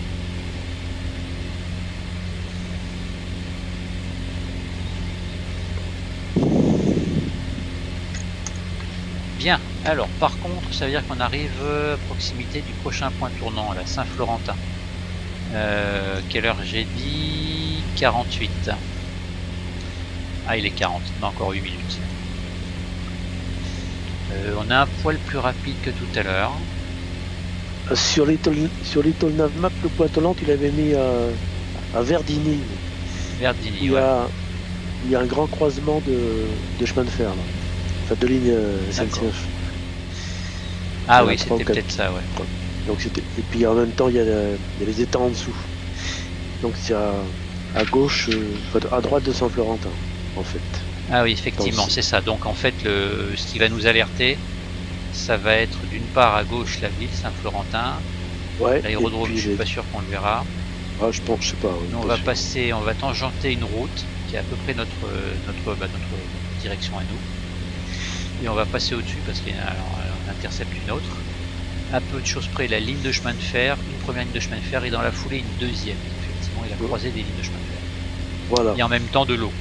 Bien. Alors, par contre, ça veut dire qu'on arrive à proximité du prochain point tournant, là, Saint-Florentin. Quelle heure j'ai dit? 48. Ah, il est 40. On a encore 8 minutes. On a un poil plus rapide que tout à l'heure. Sur Little Navmap, le point tournant, il avait mis à Verdini. Verdini, Il y a un grand croisement de chemin de fer, là. Enfin, de ligne SNCF. Ah oui, c'était peut-être ça, ouais. Donc et puis en même temps, il y a les étangs en dessous. Donc c'est à gauche, à droite de Saint-Florentin, en fait. Ah oui, effectivement, c'est ça. Donc en fait, ce qui va nous alerter, ça va être d'une part à gauche la ville Saint-Florentin. Ouais, l'aérodrome, je suis pas sûr qu'on le verra. Ah, je sais pas. Ouais, on va tangenter une route qui est à peu près notre direction à nous. Et on va passer au-dessus parce qu'on intercepte une autre. À peu de choses près, la ligne de chemin de fer, une première ligne de chemin de fer et dans la foulée une deuxième. Effectivement, il a croisé des lignes de chemin de fer. Voilà. Et en même temps de l'eau.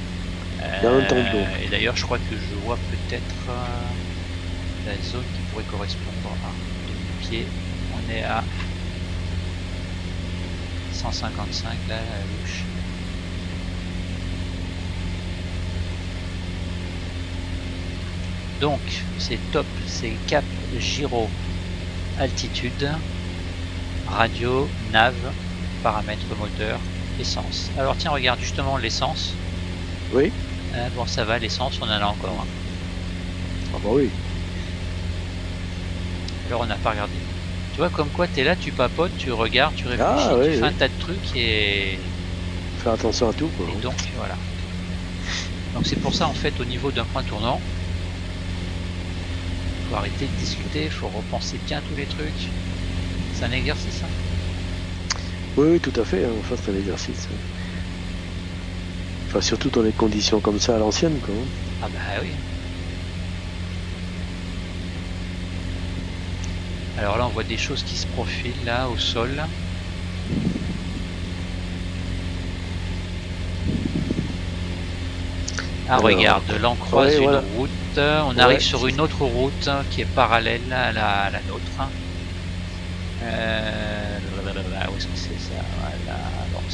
Et d'ailleurs, je crois que je vois peut-être la zone qui pourrait correspondre à 2000 pieds. On est à 155 là à gauche. Donc c'est top, c'est cap, gyro, altitude, radio, nav, paramètres moteur, essence. Alors tiens, regarde justement l'essence. Oui. Bon, ça va, l'essence, on en a encore un. Ah bah oui. Alors on n'a pas regardé. Tu vois, comme quoi t'es là, tu papotes, tu regardes, tu réfléchis, tu fais un tas de trucs et... Faire attention à tout, quoi. Et donc, voilà. Donc c'est pour ça, en fait, au niveau d'un point tournant, faut arrêter de discuter, faut repenser bien tous les trucs. C'est un exercice, hein. Oui, tout à fait, hein. Enfin, c'est un exercice. Enfin, surtout dans les conditions comme ça à l'ancienne, quoi. Ah bah oui. Alors là, on voit des choses qui se profilent, là, au sol. Ah, regarde, là on croise une route, on arrive sur une autre route qui est parallèle à la nôtre. Où est-ce que c'est ça? Voilà. Alors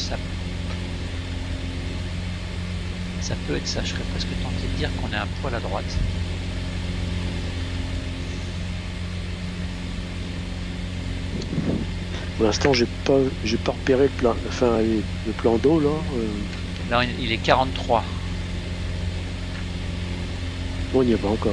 ça peut être ça, je serais presque tenté de dire qu'on est un poil à droite. Pour l'instant, j'ai pas repéré le plan d'eau là. Là, il est 43. Bon, il n'y a pas encore. Ouais.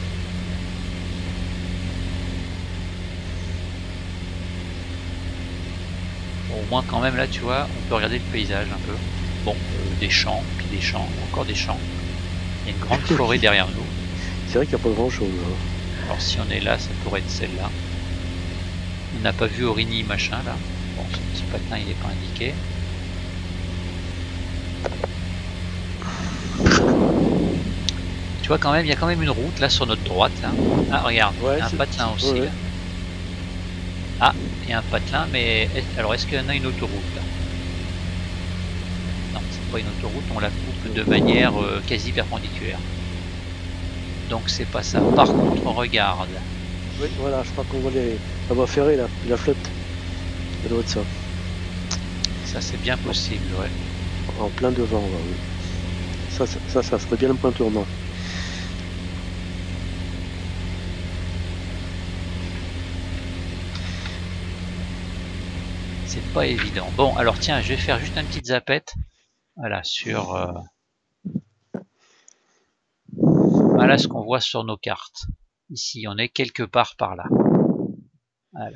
Bon, au moins, quand même, là, tu vois, on peut regarder le paysage un peu. Bon, des champs, puis des champs, encore des champs. Il y a une grande forêt derrière nous. C'est vrai qu'il n'y a pas grand chose. Hein. Alors, si on est là, ça pourrait être celle-là. On n'a pas vu Aurigny machin là. Bon, ce petit patin il n'est pas indiqué. Tu vois quand même, il y a quand même une route là sur notre droite là. Ah regarde, il y a un patelin aussi là. Ah, il y a un patelin, mais alors est-ce qu'il y en a une autoroute là? Non, c'est pas une autoroute, on la coupe de manière quasi perpendiculaire. Donc c'est pas ça. Par contre, on regarde. Oui, voilà, je crois qu'on voit la voie ferrée, la flotte. Ça doit être ça. Ça, c'est bien possible, ouais. En plein devant, oui. Ça serait bien le point tournant. C'est pas évident. Bon, alors tiens, je vais faire juste un petit zapette. Voilà, sur... Voilà ce qu'on voit sur nos cartes. Ici, on est quelque part par là. Voilà.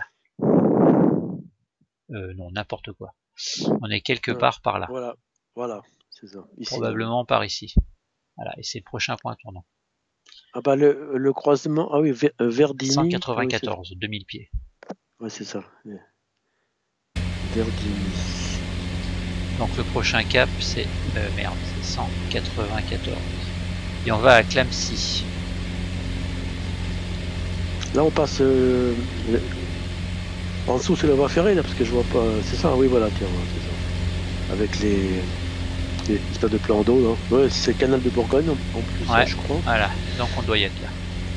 Non, n'importe quoi. On est quelque part par là. Voilà, c'est ça. Ici, probablement par ici. Voilà, et c'est le prochain point tournant. Ah bah le croisement, ah oui, Verdini. 194, 2000 pieds. Ouais, c'est ça. Verdini. Donc le prochain cap, c'est... merde, c'est 194. Et on va à Clamcy. Là, on passe... en dessous, c'est la voie ferrée, là, parce que je vois pas... C'est ça, oui, voilà, tiens, c'est ça. Avec les espèces de plans d'eau, là. Ouais, c'est le canal de Bourgogne, en plus, ouais, je crois. Voilà, donc on doit y être là.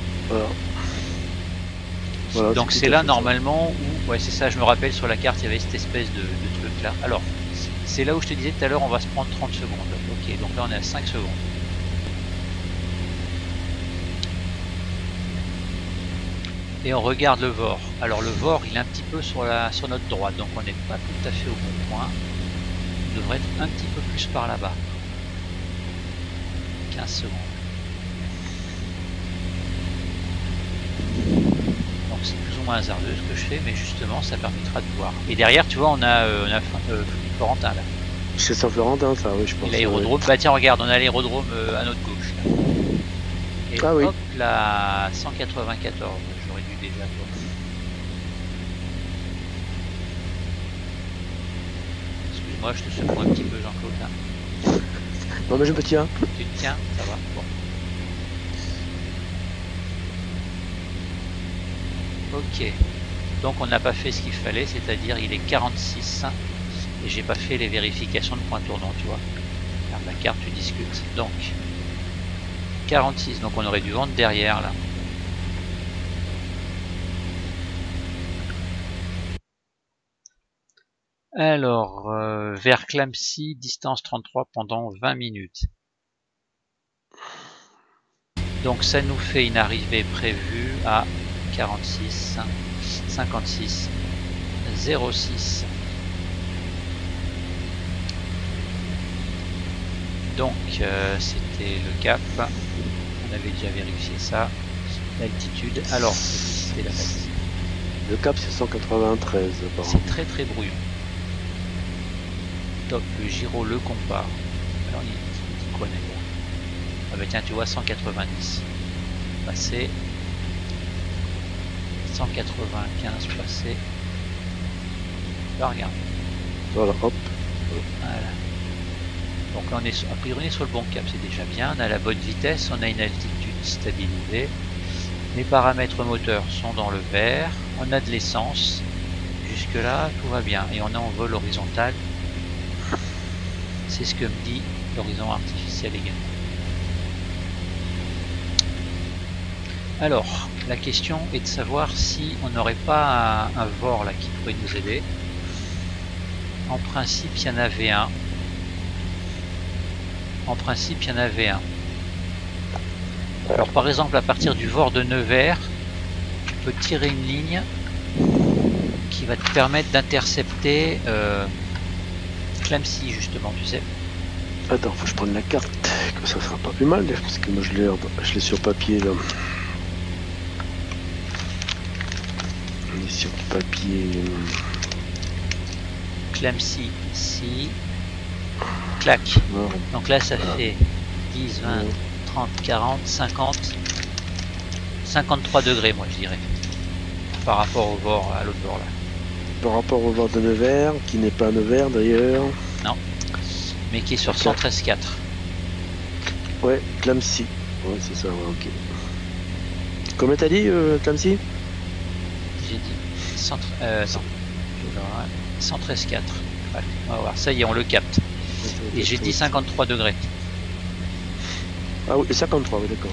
Voilà, donc c'est là, normalement, où... Ouais, c'est ça, je me rappelle, sur la carte, il y avait cette espèce de truc là. Alors, c'est là où je te disais tout à l'heure, on va se prendre 30 secondes. Ok, donc là, on est à 5 secondes. et on regarde le VOR. Alors le VOR il est un petit peu sur notre droite, donc on n'est pas tout à fait au bon point. Il devrait être un petit peu plus par là-bas. 15 secondes. Donc c'est plus ou moins hasardeux ce que je fais, mais justement ça permettra de voir. Et derrière tu vois on a Florentin là. C'est Saint-Florentin ça, oui je pense. Et l'aérodrome, bah tiens regarde, on a l'aérodrome à notre gauche là. Et ah oui. hop là, 194, j'aurais dû déjà voir. Excuse-moi, je te secoue un petit peu Jean-Claude là. Non mais je me tiens. Tu te tiens, ça va. Bon. Ok. Donc on n'a pas fait ce qu'il fallait, c'est-à-dire il est 46 et j'ai pas fait les vérifications de point tournant, tu vois. Regarde la carte, tu discutes. Donc 46, donc on aurait dû vendre derrière là. Alors, vers Clamcy, distance 33 pendant 20 minutes. Donc ça nous fait une arrivée prévue à 46, 56, 06. Donc c'était le cap, on avait déjà vérifié ça. L'altitude, alors c'était la base. Le cap c'est 193 apparemment. C'est très très brouillon. Top, le gyro le compare. Alors il dit quoi d'ailleurs? Ah bah tiens tu vois 190 passé, 195 passé. Là regarde. Voilà, hop. Voilà. Donc là on est a priori on est sur le bon cap, c'est déjà bien, on a la bonne vitesse, on a une altitude stabilisée. Les paramètres moteurs sont dans le vert, on a de l'essence, jusque là tout va bien et on est en vol horizontal. C'est ce que me dit l'horizon artificiel également. Alors, la question est de savoir si on n'aurait pas un VOR là qui pourrait nous aider. En principe, il y en avait un. En principe, il y en avait un. Alors, par exemple, à partir du VOR de Nevers, tu peux tirer une ligne qui va te permettre d'intercepter Clamcy, justement, tu sais. Attends, faut que je prenne la carte, que ça sera pas plus mal, parce que moi je l'ai sur papier là. On est sur papier. Clamcy ici. Clac. Non. Donc là, ça fait 10, 20, 30, 40, 50, 53 degrés, moi je dirais. Par rapport au VOR, à l'autre VOR là. Par rapport au VOR de Nevers, qui n'est pas Nevers d'ailleurs. Non. Mais qui est sur 113.4. Ouais, Clamcy. Ouais, c'est ça, ouais, ok. Combien t'as dit, Clamcy? J'ai dit 113.4. Ouais, on va voir, ça y est, on le capte. Et j'ai dit 53 degrés. Ah oui, 53, oui, d'accord.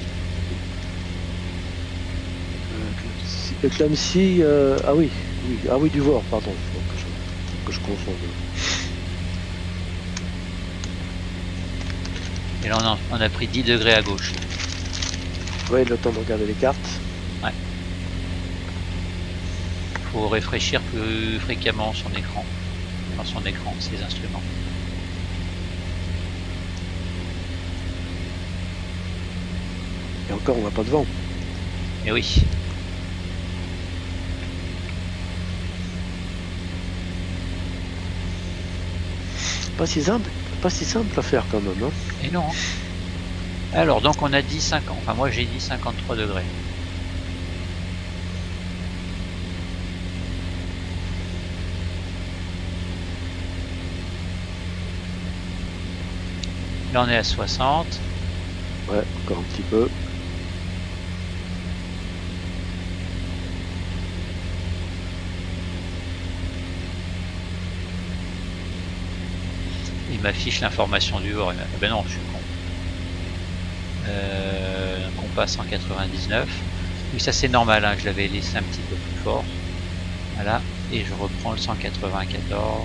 Clamcy, ah oui, oui, ah oui, du VOR, pardon. Que je confonde. Et là, on a pris 10 degrés à gauche. Ouais, le temps de regarder les cartes. Ouais. Faut réfléchir plus fréquemment son écran. Enfin, son écran, ses instruments. Et encore, on n'a pas de vent. Et oui. Pas si simple à faire quand même, hein. Et non. Alors, donc on a dit 50. Enfin, moi j'ai dit 53 degrés. Là, on est à 60. Ouais, encore un petit peu. Il m'affiche l'information du VOR. Eh ben non, je suis con. Compas 199. Oui, ça c'est normal, hein, je l'avais laissé un petit peu plus fort. Voilà, et je reprends le 194.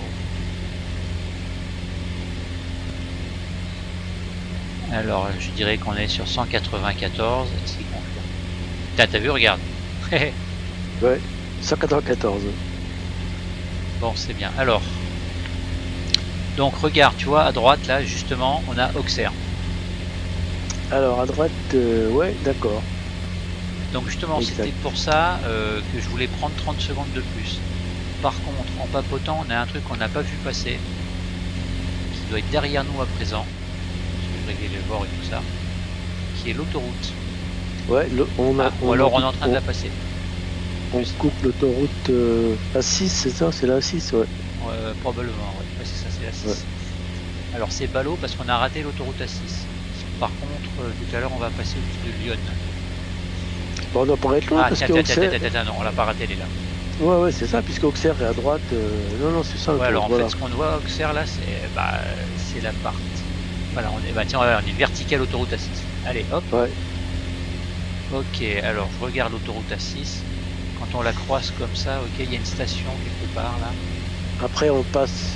Alors, je dirais qu'on est sur 194. Est-ce qu'il confirme? T'as vu, regarde. Ouais, 194. Bon, c'est bien. Alors, donc regarde, tu vois, à droite, là, justement, on a Auxerre. Alors à droite, ouais, d'accord. Donc justement, Exact. c'était pour ça que je voulais prendre 30 secondes de plus. Par contre, en papotant, on a un truc qu'on n'a pas vu passer, qui doit être derrière nous à présent. Je vais régler les bords et tout ça. Qui est l'autoroute. Ouais, Ou alors on est en train de la passer. On coupe l'autoroute A6, c'est ça? C'est la A6, ouais. Probablement, ouais. Ouais, c'est ça, c'est la 6. Ouais. Alors c'est ballot parce qu'on a raté l'autoroute A6. Par contre, tout à l'heure, on va passer au-dessus de Lyon. Bon, on doit pas être loin parce que Auxerre... non, on l'a pas raté, elle est là. Ouais, ouais, c'est ça, puisque Auxerre est à droite. Non, c'est ça. Ouais, alors en voilà. fait, ce qu'on voit Auxerre là, c'est la partie. Voilà, on est, tiens, on est vertical autoroute A6. Allez, hop. Ouais. Ok, alors je regarde l'autoroute A6. Quand on la croise comme ça, ok, il y a une station quelque part là. Après, on passe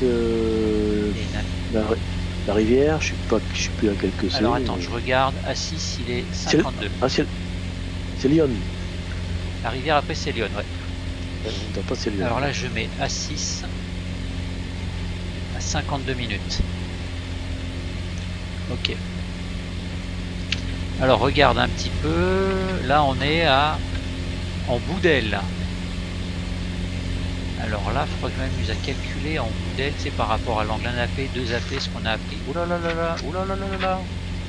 la rivière. Je sais plus à quelques Alors attends, je regarde. A6, il est 52. C'est Lyon. La rivière après, c'est Lyon, ouais. On doit passer Lyon. Alors là, je mets A6 à 52 minutes. Ok. Alors regarde un petit peu. Là, on est en Boudel. Alors là, il faudra que je m'amuse à calculer en Boudel, c'est par rapport à l'angle 1 AP, 2 AP, ce qu'on a appris. Ouh là là là là, ouh là là là là.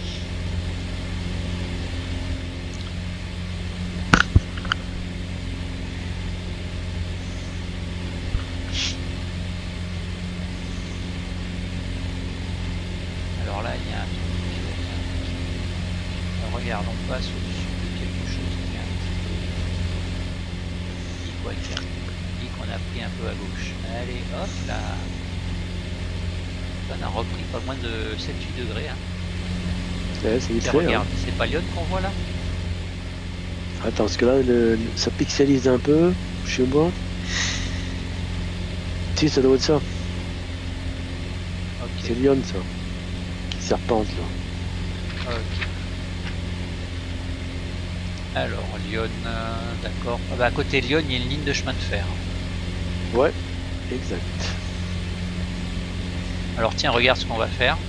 Alors là, il y a un truc. Alors, regarde, on passe au-dessus de quelque chose qui est un petit peu... Dit quoi, dit qu'on a pris un peu à gauche. Allez, hop là. On a repris pas moins de 7-8 degrés. Hein. Ouais, c'est vite Et fait. regarde, Hein. c'est pas Lyon qu'on voit là? Attends, parce que là, ça pixelise un peu chez moi. Si, ça doit être ça. Okay. C'est Lyon, ça. Qui serpente, là. Ok. Alors, Lyon, d'accord. Ah bah, à côté de Lyon, il y a une ligne de chemin de fer. Ouais, exact. Alors, tiens, regarde ce qu'on va faire.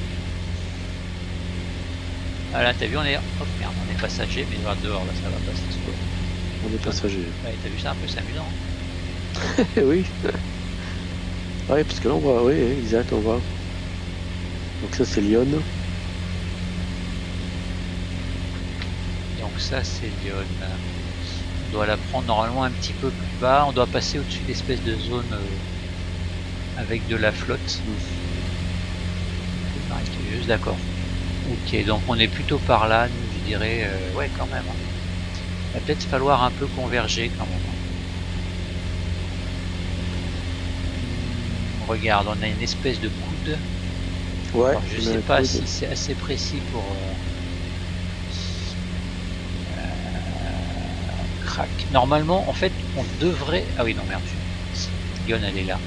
Ah là, t'as vu, on est... Oh merde, on est passager, mais dehors, là, ça va pas, c'est quoi. On est passager. Ouais, t'as vu ça un peu, c'est amusant. Oui. Ouais, parce que là, on voit, oui, exact, on voit. Donc ça, c'est Lyon. Donc ça, c'est Lyon. On doit la prendre normalement un petit peu plus bas. On doit passer au-dessus d'espèces de zones avec de la flotte. Juste d'accord. Ok, donc on est plutôt par là, nous, je dirais. Ouais, quand même. Il va peut-être falloir un peu converger quand même. Regarde, on a une espèce de coude. Ouais. Alors, je sais pas si c'est assez précis pour... crac. Normalement, en fait, on devrait... Ah oui, non, merde. Lyon, elle est là.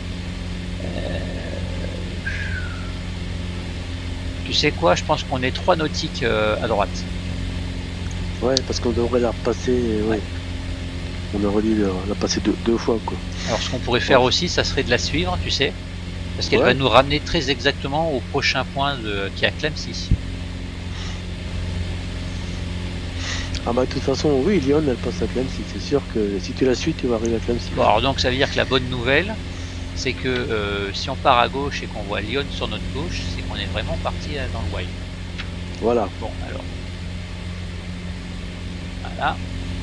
Tu sais quoi? Je pense qu'on est 3 nautiques à droite. Ouais, parce qu'on devrait la repasser... Ouais. On aurait dû la passer deux fois, quoi. Alors, ce qu'on pourrait faire aussi, ça serait de la suivre, tu sais. Parce qu'elle va nous ramener très exactement au prochain point qui est à Clamcy. Ah bah de toute façon, oui, Lyon, elle passe à Clamcy. C'est sûr que si tu la suis, tu vas arriver à Clamcy. Bon, alors donc ça veut dire que la bonne nouvelle, c'est que si on part à gauche et qu'on voit Lyon sur notre gauche, c'est qu'on est vraiment parti dans le wild. Voilà. Bon, alors. Voilà.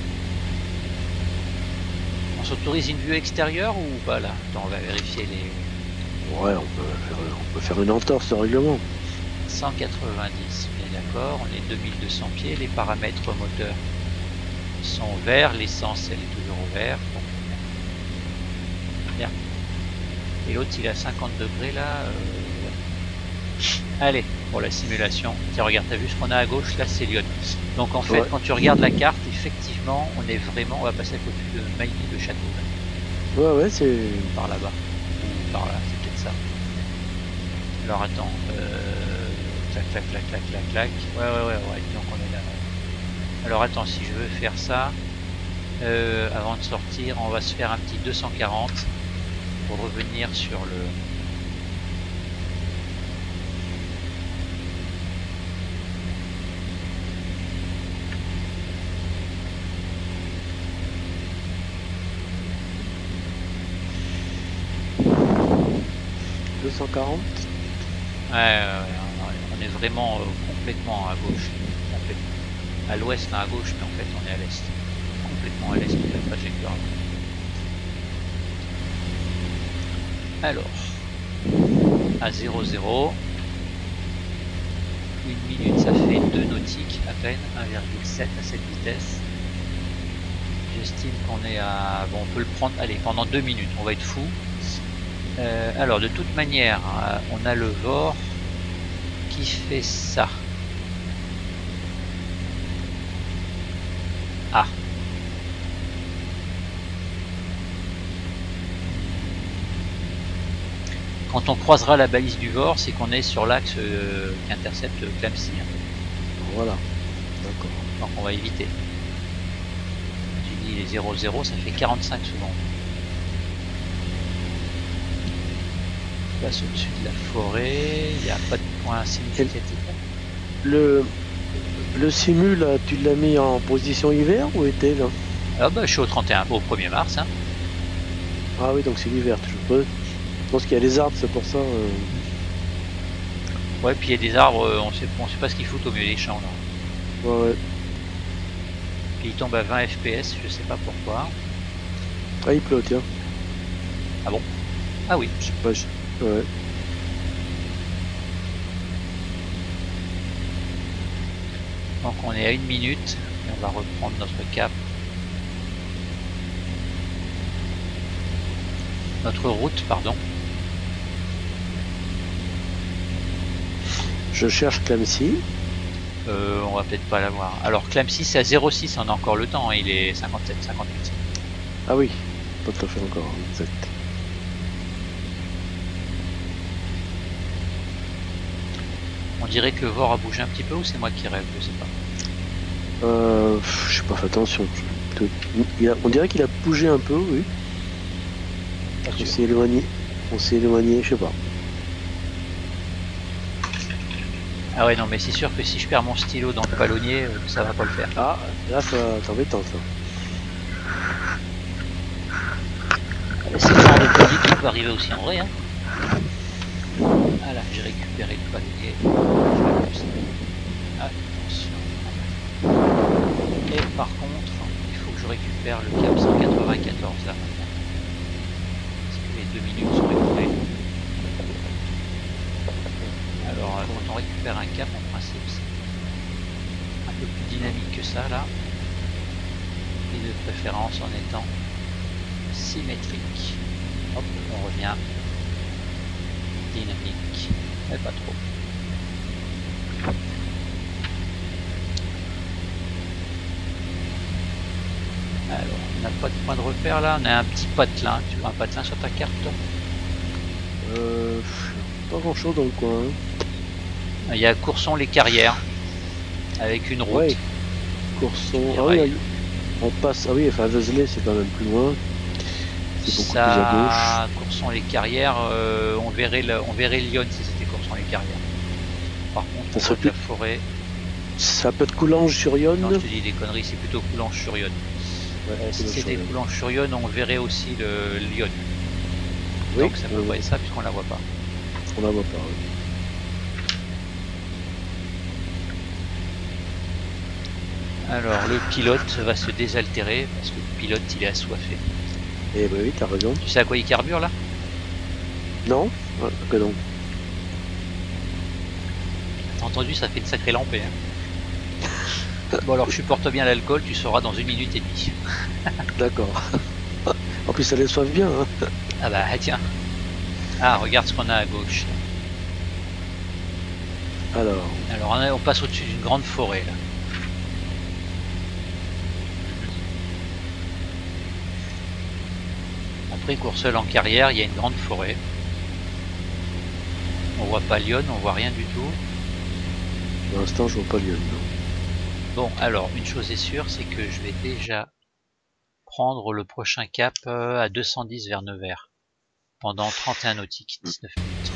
On s'autorise une vue extérieure ou pas là? Attends, on va vérifier les... Ouais, on peut faire une entorse au règlement. 190, bien d'accord, on est 2200 pieds, les paramètres moteur sont verts, l'essence elle est toujours au vert. Bon, bien. Et l'autre il est à 50 degrés là. Allez, pour la simulation. Tiens, regarde, t'as vu ce qu'on a à gauche là, c'est Lyon. Donc en fait, quand tu regardes la carte, effectivement, on est vraiment, on va passer à côté de Mailly de Château. Ouais, c'est par là-bas. Ou par là, c'est peut-être ça. Alors attends, clac, clac, clac, clac, clac. Ouais, donc on est là. Alors attends, si je veux faire ça, Avant de sortir, on va se faire un petit 240 pour revenir sur le... Ouais, on est vraiment complètement à gauche. À l'ouest, à gauche, mais en fait on est à l'est. Complètement à l'est de la trajectoire. Alors, à 0,0, une minute ça fait 2 nautiques à peine, 1,7 à cette vitesse. J'estime qu'on est à... Bon, on peut le prendre, allez, pendant 2 minutes, on va être fou. Alors, de toute manière, on a le VOR qui fait ça. Ah. Quand on croisera la balise du VOR, c'est qu'on est sur l'axe qui intercepte Clamcy. Voilà, d'accord. Donc on va éviter. J'ai dit les 0,0, ça fait 45 secondes. On passe au-dessus de la forêt, il n'y a pas de point significatif. Le simu là, tu l'as mis en position hiver ou été là? Ah bah je suis au 31, au 1er mars. Hein. Ah oui, donc c'est l'hiver, je pense qu'il y a les arbres, c'est pour ça. Ouais, puis il y a des arbres, on sait pas ce qu'ils foutent au milieu des champs là. Ouais. Puis il tombe à 20 fps, je sais pas pourquoi. Ah, il pleut, tiens. Ah bon? Ah oui. Je sais pas, ouais. Donc on est à 1 minute et on va reprendre notre cap. Notre route, pardon. Je cherche Clamcy. On va peut-être pas l'avoir. Alors Clamcy c'est à 0,6, on a encore le temps, hein, il est 57, 58. Ah oui, pas tout à fait encore, exact. On dirait que le VOR a bougé un petit peu ou c'est moi qui rêve, je sais pas. Je sais pas, fais attention. On dirait qu'il a bougé un peu, oui. On s'est éloigné. Je sais pas. Ah ouais, non, mais c'est sûr que si je perds mon stylo dans le palonnier, ça va pas le faire. Ah, là, c'est embêtant, ça. C'est le genre de colis qui peut arriver aussi en vrai. Hein. Voilà, j'ai récupéré le palonnier. Attention. Et par contre, il faut que je récupère le cap 194 là maintenant. Parce que les 2 minutes sont écoulées. Alors, quand on récupère un cap, en principe, c'est un peu plus dynamique que ça là. Et de préférence en étant symétrique. Hop, on revient. Dynamique, mais pas trop. Alors, on n'a pas de point de repère là, on a un petit patelin. Tu vois un patelin sur ta carte toi? Pas grand chose dans le coin. Il y a Courson-les-Carrières avec une route. Ouais, Courson. Ah oui, on passe. Ah oui, enfin Vézelay, c'est quand même plus loin. C'est beaucoup plus à gauche. Courson-les-Carrières, on verrait Lyon si c'était Courson-les-Carrières. Par contre, on voit la forêt. Ça peut être Coulanges-sur-Yonne. Non, je te dis des conneries, c'est plutôt Coulanges-sur-Yonne. Ouais, si c'était Coulanges-sur-Yonne, on verrait aussi le Lyon. Oui, donc ça peut pas être ça puisqu'on la voit pas. On la voit pas, oui. Alors le pilote va se désaltérer parce que le pilote il est assoiffé. Eh ben oui, t'as raison. Tu sais à quoi il carbure là? Non, que donc. T'as entendu, ça fait une sacrée lampée. Hein. Bon alors je supporte bien l'alcool, tu sauras dans 1 minute et demie. D'accord. En plus ça les soive bien. Hein. Ah bah tiens. Ah regarde ce qu'on a à gauche. Alors on passe au-dessus d'une grande forêt là. Après Courseul en carrière, il y a une grande forêt. On voit pas Lyon, on voit rien du tout. Pour l'instant je vois pas Lyon. Bon alors une chose est sûre, c'est que je vais déjà prendre le prochain cap à 210 vers Nevers. Pendant 31 nautiques, 19 minutes.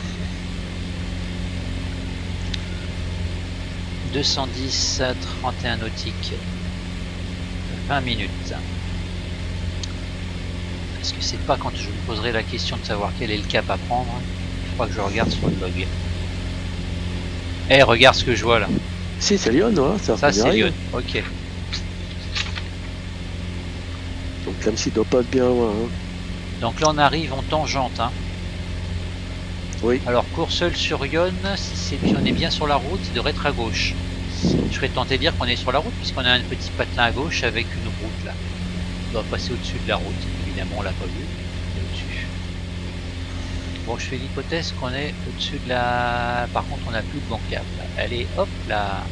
210 à 31 nautiques, 20 minutes. Parce que c'est pas quand je me poserai la question de savoir quel est le cap à prendre, il faudra que je regarde sur le log. Eh, regarde ce que je vois là. Si, c'est Lyon, voilà. Ça c'est Lyon, ok. Donc Clamecy doit pas être bien loin. Hein. Donc là on arrive en tangente. Hein. Oui. Alors Courseul sur Yonne, si on est bien sur la route, il devrait être à gauche. Je serais tenté de dire qu'on est sur la route puisqu'on a un petit patelin à gauche avec une route là. On doit passer au-dessus de la route. Évidemment on l'a pas vu. Au-dessus. Bon, je fais l'hypothèse qu'on est au-dessus de la... Par contre on n'a plus de bon cap. Allez, hop là.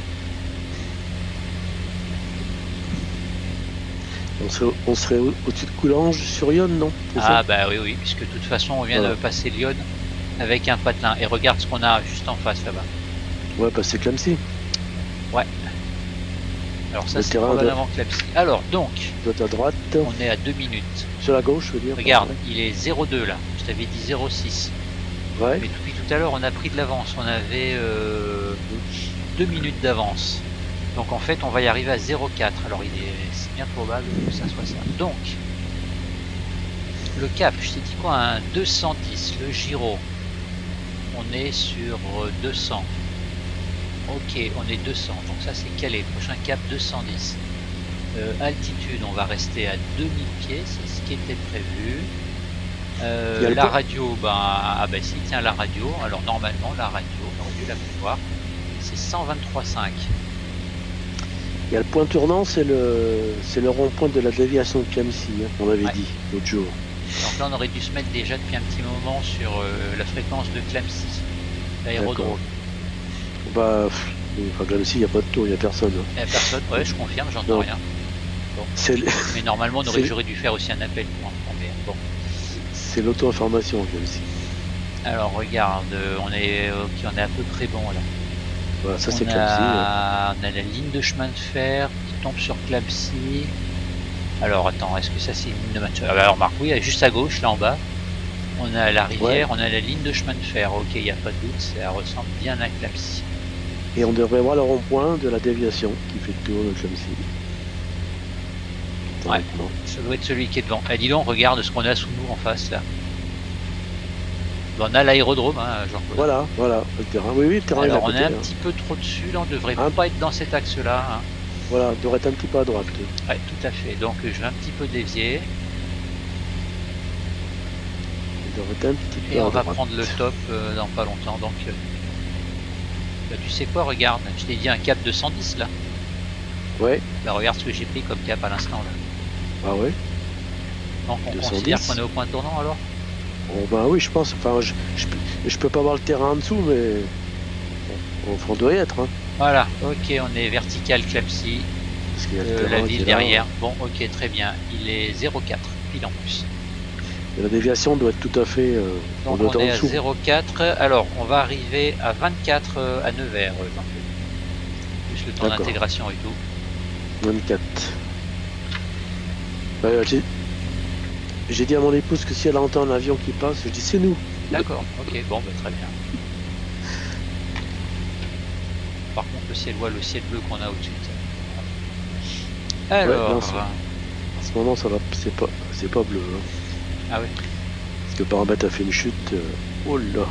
On serait au-dessus de Coulanges sur Yonne, non? Ah bah oui, oui, puisque de toute façon on vient de passer Lyon avec un patelin. Et regarde ce qu'on a juste en face là-bas. Ouais, bah c'est Clamecy. Ouais. Alors ça c'est probablement Clamecy. Alors donc, à droite. On est à 2 minutes. Sur la gauche, je veux dire. Regarde, il est 0,2 là. Je t'avais dit 0,6. Ouais. Mais depuis tout à l'heure on a pris de l'avance. On avait 2 minutes d'avance. Donc en fait on va y arriver à 0,4. Alors c'est bien probable que ça soit ça. Donc le cap, je t'ai dit quoi, un 210, le Giro. On est sur 200. Ok, on est 200. Donc ça c'est calé. Prochain cap 210. Altitude, on va rester à 2000 pieds, c'est ce qui était prévu. La radio, bah si, tiens la radio. Alors normalement la radio, on aurait dû la pouvoir. C'est 123,5. Il y a le point tournant, c'est le rond-point de la déviation de Clamecy, hein, on avait dit l'autre jour. Donc là on aurait dû se mettre déjà depuis un petit moment sur la fréquence de Clamecy, l'aérodrome. Bah, enfin, Clamecy, il n'y a pas de tour, il n'y a personne. Hein. Il n'y a personne, ouais, je confirme, j'entends rien. Bon. Mais normalement j'aurais dû faire aussi un appel pour informer. Bon. C'est l'auto-information, Clamecy. Alors regarde, on est à peu près bon là. Voilà, ça c'est Clamecy. On a la ligne de chemin de fer qui tombe sur Clamecy. Alors attends, est-ce que ça c'est une ligne de chemin de fer? Alors Marc, oui, juste à gauche, là en bas. On a la rivière, on a la ligne de chemin de fer. Ok, il n'y a pas de doute, ça ressemble bien à Clamecy. Et on devrait voir le rond-point de la déviation qui fait le tour de Clamecy. Ouais, ça doit être celui qui est devant. Eh, dis donc, regarde ce qu'on a sous nous en face là. On a l'aérodrome, hein, Jean-Claude. Voilà, le terrain. Oui, le terrain. Alors on est un petit peu trop dessus, là, on devrait pas être dans cet axe-là. Hein. Voilà, on devrait être un petit peu à droite. Ouais, tout à fait. Donc je vais un petit peu dévier. On devrait être un petit peu et à on droite. va prendre le top dans pas longtemps. Donc, bah, tu sais quoi, regarde, je t'ai dit un cap de 110 là. Ouais. Bah, regarde ce que j'ai pris comme cap à l'instant là. Ah ouais. Donc on considère qu'on est au point tournant alors. Oh, bah oui, je pense. Enfin, je peux pas voir le terrain en dessous, mais on doit y être. Hein. Voilà, ok, on est vertical Clamecy. La ville derrière. Bon, ok, très bien. Il est 0,4 pile en plus. Et la déviation doit être tout à fait. Donc on est à 0,4. Alors on va arriver à 24 à Nevers. Plus le temps d'intégration et tout. 24. J'ai dit à mon épouse que si elle entend un avion qui passe, je dis c'est nous. D'accord, ok, bon, bah, très bien. Par contre, le ciel bleu qu'on a au-dessus. Alors, en ce moment, ça va, c'est pas bleu. Hein. Ah oui. Parce que le paramètre a fait une chute. Oh là.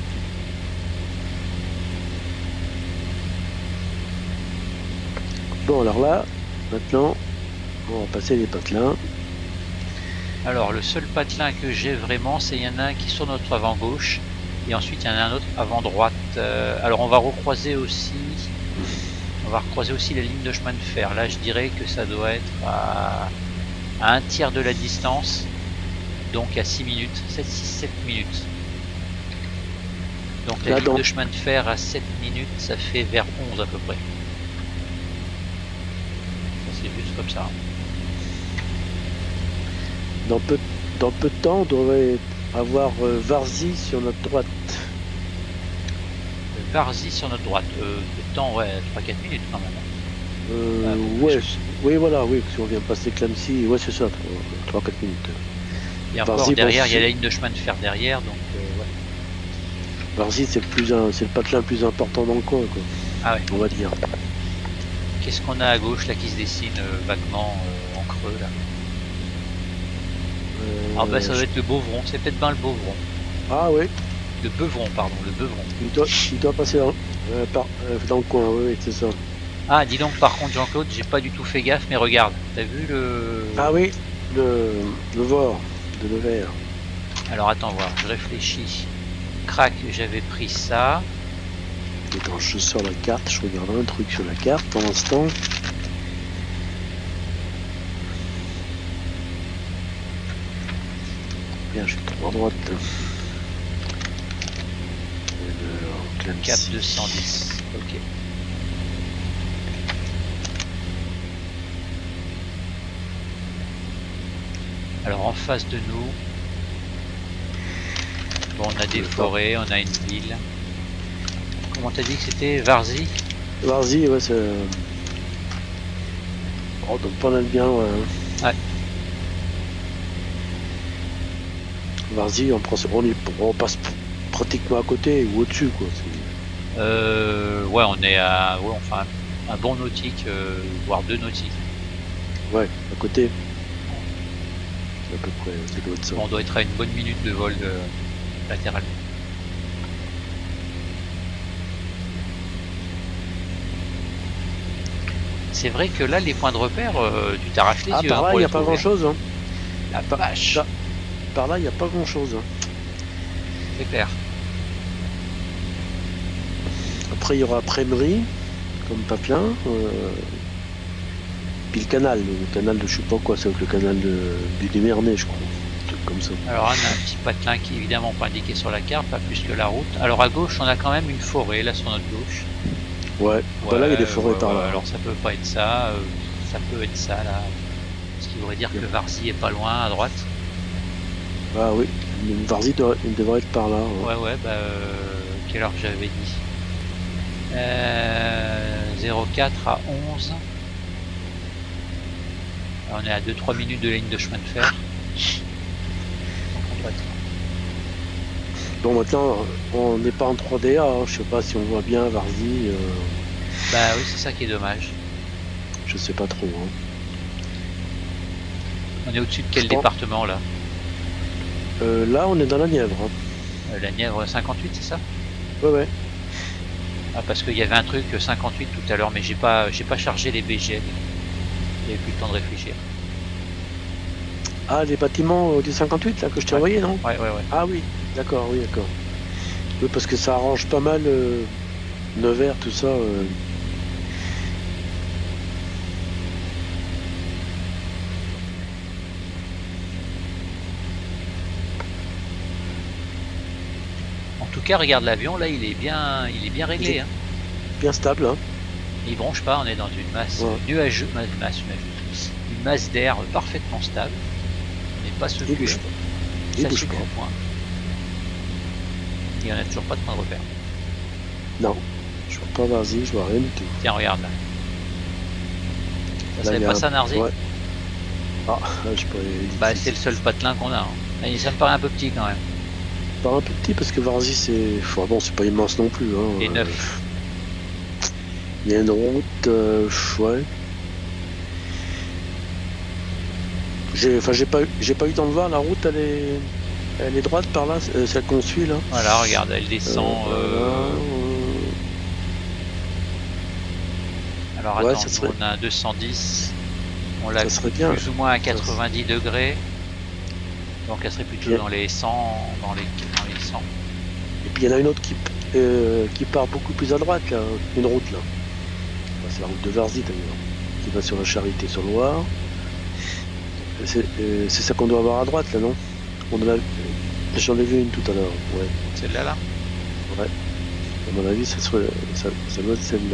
Bon, alors là, maintenant, on va passer les patelins. Alors le seul patelin que j'ai vraiment, c'est il y en a un qui est sur notre avant gauche et ensuite il y en a un autre avant droite. Alors on va recroiser aussi la ligne de chemin de fer. Là je dirais que ça doit être à un tiers de la distance, donc à 6 minutes, 7 minutes. Donc la ligne de chemin de fer à 7 minutes, ça fait vers 11 à peu près. Ça c'est juste comme ça. Dans peu de temps, on devrait avoir Varzy sur notre droite. Varzy sur notre droite. Peu de temps, ouais, 3-4 minutes quand même. Ouais, oui, voilà, oui, si on vient passer Clamcy, ouais, c'est ça, 3-4 minutes. Et encore, Varzy, derrière, bon, il y a la ligne de chemin de fer derrière, donc ouais. Varzy, c'est le patelin le plus important dans le coin, quoi. Ah ouais. On va dire. Qu'est-ce qu'on a à gauche là qui se dessine vaguement en creux là? Ah bah ça doit être le Beuvron, c'est peut-être bien le Beuvron. Ah oui, Le Beuvron, pardon, le Beuvron. il doit passer dans le coin, oui, c'est ça. Ah, dis donc, par contre, Jean-Claude, j'ai pas du tout fait gaffe, mais regarde, t'as vu le... Ah oui, le Vor de Nevers. Alors attends voir, je réfléchis. Crac, j'avais pris ça. Attends, je sors la carte, je regarde un truc sur la carte pour l'instant. Bien, je suis trop à droite. Cap 210, ok. Alors en face de nous, bon, on a des forêts, on a une ville. Comment t'as dit que c'était Varzy? Varzy, ouais, c'est... Oh, donc pas mal bien, ouais. Ouais. Varzy, on passe pratiquement à côté ou au-dessus, quoi. Ouais, on est à... Ouais, enfin, un bon nautique, voire 2 nautiques. Ouais, à côté. C'est à peu près, ça doit être ça. On doit être à une bonne minute de vol latéralement. C'est vrai que là, les points de repère, tu t'arraches les yeux. Par là, il n'y a pas grand-chose. Hein. La vache. Par là, il n'y a pas grand-chose. Hein. C'est clair. Après, il y aura Prémery, comme Papelin. Puis le canal de je sais pas quoi, c'est le canal du Démernais, je crois. Un truc comme ça. Alors, on a un petit patelin qui est évidemment pas indiqué sur la carte, pas plus que la route. Alors, à gauche, on a quand même une forêt, là, sur notre gauche. Ouais, là, il y a des forêts par là. Alors, ça peut pas être ça, ça peut être ça, là. Ce qui voudrait dire que Varzy est pas loin, à droite. Ah oui, Varzy il devrait être par là. Ouais, bah, quelle heure j'avais dit 04 à 11. Alors, on est à 2-3 minutes de ligne de chemin de fer. Bon, maintenant, on n'est pas en 3DA, hein. Je sais pas si on voit bien Varzy. Bah oui, c'est ça qui est dommage. Je sais pas trop. Hein. On est au-dessus de quel département là? Là, on est dans la Nièvre. Hein. La Nièvre 58, c'est ça? Ouais. Ah, parce qu'il y avait un truc 58 tout à l'heure, mais j'ai pas chargé les BGL. J'avais plus le temps de réfléchir. Ah, les bâtiments du 58 là que je t'ai envoyé, non? Ouais. Ah oui, d'accord, oui, d'accord. Oui, parce que ça arrange pas mal Nevers, tout ça. En tout cas, regarde l'avion, là, il est bien réglé. Hein. Bien stable. Hein. Il bronche pas, on est dans une masse nuageuse, une masse d'air parfaitement stable. On n'est pas secoué. Il bouge pas. Point. Et on n'a toujours pas de point de repère. Non, je vois pas Varzy, je vois rien du tout. Tiens, regarde là. Ça savait pas ça, Narzy? Ouais. Ah, je peux. Bah, c'est le seul patelin qu'on a. Hein. Et ça me paraît un peu petit quand même. Pas un peu petit parce que Varzy c'est. Enfin, bon, c'est pas immense non plus. Hein. Et neuf. Il y a une route, ouais. J'ai pas eu le temps de voir, la route elle est droite par là, celle qu'on suit là. Voilà, regarde, elle descend. Alors attends, on a un 210, on l'a plus ou moins à 90 degrés, donc elle serait plutôt dans les 100, dans les 100. Et puis il y en a une autre qui part beaucoup plus à droite, là, une route là. C'est la route de Varzy d'ailleurs, qui va sur la Charité sur Loire. C'est ça qu'on doit avoir à droite là, non? J'en ai vu une tout à l'heure, ouais. Celle-là là? Ouais. À mon avis, ça doit être celle-là.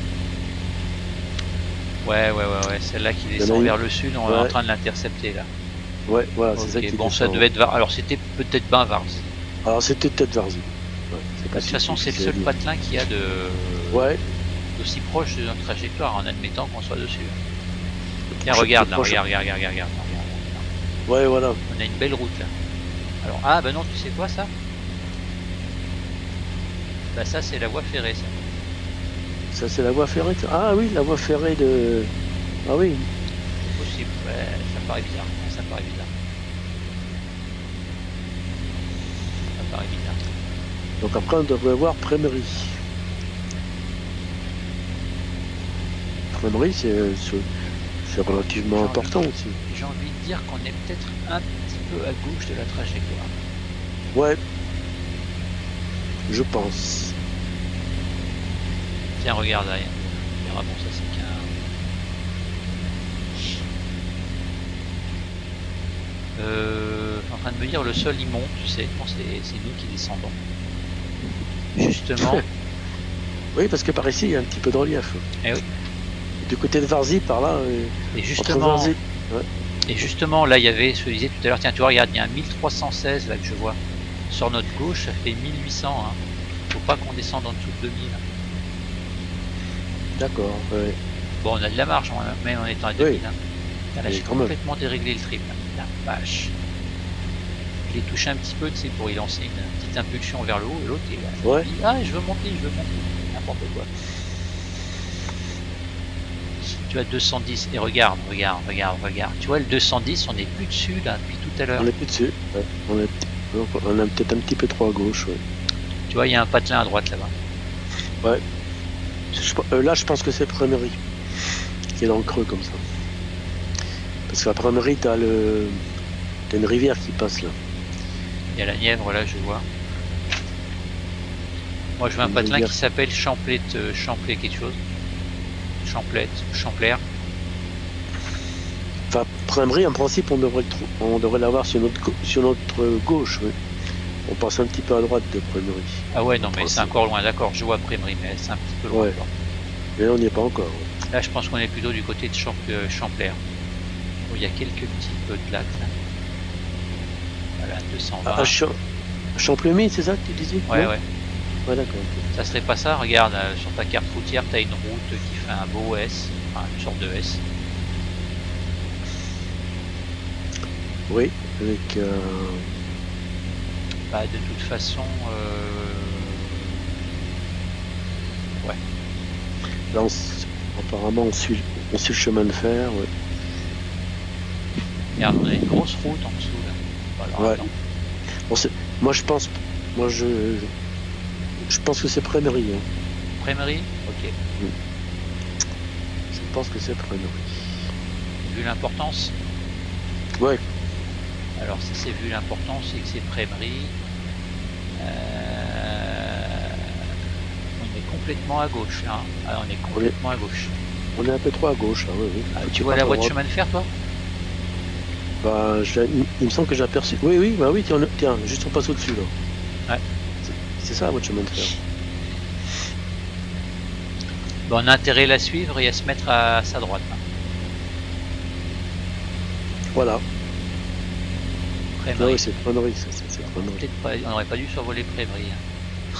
Ouais, celle-là qui descend vers le sud, on est en train de l'intercepter là. Ouais, voilà, c'est ça qui bon, descend. ça devait être alors c'était peut-être bien Varzy. Alors c'était peut-être Varzy. Ouais, de toute façon, c'est le seul patelin qu'il y a de aussi proche de notre trajectoire en admettant qu'on soit dessus. Tiens, Je suis regarde là, proche. regarde. Ouais, voilà. On a une belle route là. Alors, ah bah non, tu sais quoi ça? Bah ça c'est la voie ferrée ça. Ça, c'est la voie ferrée. Ah oui, la voie ferrée de... Ah oui. C'est possible, ouais, ça paraît bizarre. Ça paraît bizarre. Ça paraît bizarre. Donc après, on devrait voir Prémery. Prémery, c'est relativement important aussi. J'ai envie de dire qu'on est peut-être un petit peu à gauche de la trajectoire. Ouais. Je pense. Tiens, regarde là. Bon, ça c'est qu'un... en train de me dire, le sol il monte, tu sais. Non, c'est nous qui descendons. Justement. Oui, parce que par ici, il y a un petit peu de relief. Eh oui. Du côté de Varzy, par là. Et justement, Varzy, ouais. et justement, là, il y avait ce que je disais tout à l'heure. Tiens, tu vois, regarde, il y a un 1316 là que je vois. Sur notre gauche, ça fait 1800. Hein. Faut pas qu'on descende en dessous de 2000. D'accord. Ouais. Bon, on a de la marge, même en étant à 2000. Oui. Hein. Là, j'ai complètement déréglé le trip. La vache. Je l'ai touché un petit peu, tu sais, pour y lancer une petite impulsion vers le haut. Et l'autre, il ouais. dit, ah, je veux monter. N'importe quoi. Tu as 210 et regarde. Tu vois le 210, on est plus dessus là depuis tout à l'heure. On est plus dessus. Ouais. On est peut-être un petit peu trop à gauche. Ouais. Tu vois, il y a un patelin à droite là-bas. Ouais. Là, je pense que c'est Prémery qui est dans le creux comme ça. Parce qu'à Prémery, t'as une rivière qui passe là. Il y a la Nièvre là, je vois. Moi, je veux un patelin qui s'appelle Champlet quelque chose. Champlaire. Enfin, Prémery, en principe, on devrait l'avoir sur notre gauche. Oui. On passe un petit peu à droite de Prémery. Ah ouais, non, mais c'est encore loin, d'accord. Je vois Prémery, mais c'est un petit peu loin. Ouais. Mais là, on n'y est pas encore. Ouais. Là, je pense qu'on est plutôt du côté de Champlaire. Oh, il y a quelques petits peu de lacs là. Voilà, 220. Champlemy, c'est ça que tu disais? Ouais. Ouais, d'accord. Ça serait pas ça? Regarde, sur ta carte routière, t'as une route qui fait un beau S, enfin une sorte de S. Oui, avec... Bah, de toute façon... Ouais. Là, apparemment, on suit le chemin de fer. Ouais. Regarde, on a une grosse route en dessous là. Voilà, ouais. Bon, moi, je pense que c'est Prémery. Hein. Prémery? Ok. Je pense que c'est Prémery. Vu l'importance? Ouais. Alors si c'est vu l'importance et que c'est Prémery, on est complètement à gauche. Hein. Alors, on est complètement à gauche. On est un peu trop à gauche. Hein, oui. Tu vois la voie de chemin de fer, toi? Bah, il me semble que j'ai aperçu. Oui, bah oui, tiens, juste on passe au-dessus là. Ouais. C'est ça, votre chemin de fer. Bon, on a intérêt à la suivre et à se mettre à sa droite. Hein. Voilà. Prémery. Oui, c'est Prémery, c'est Prémery. On n'aurait pas dû survoler Prémery. Hein.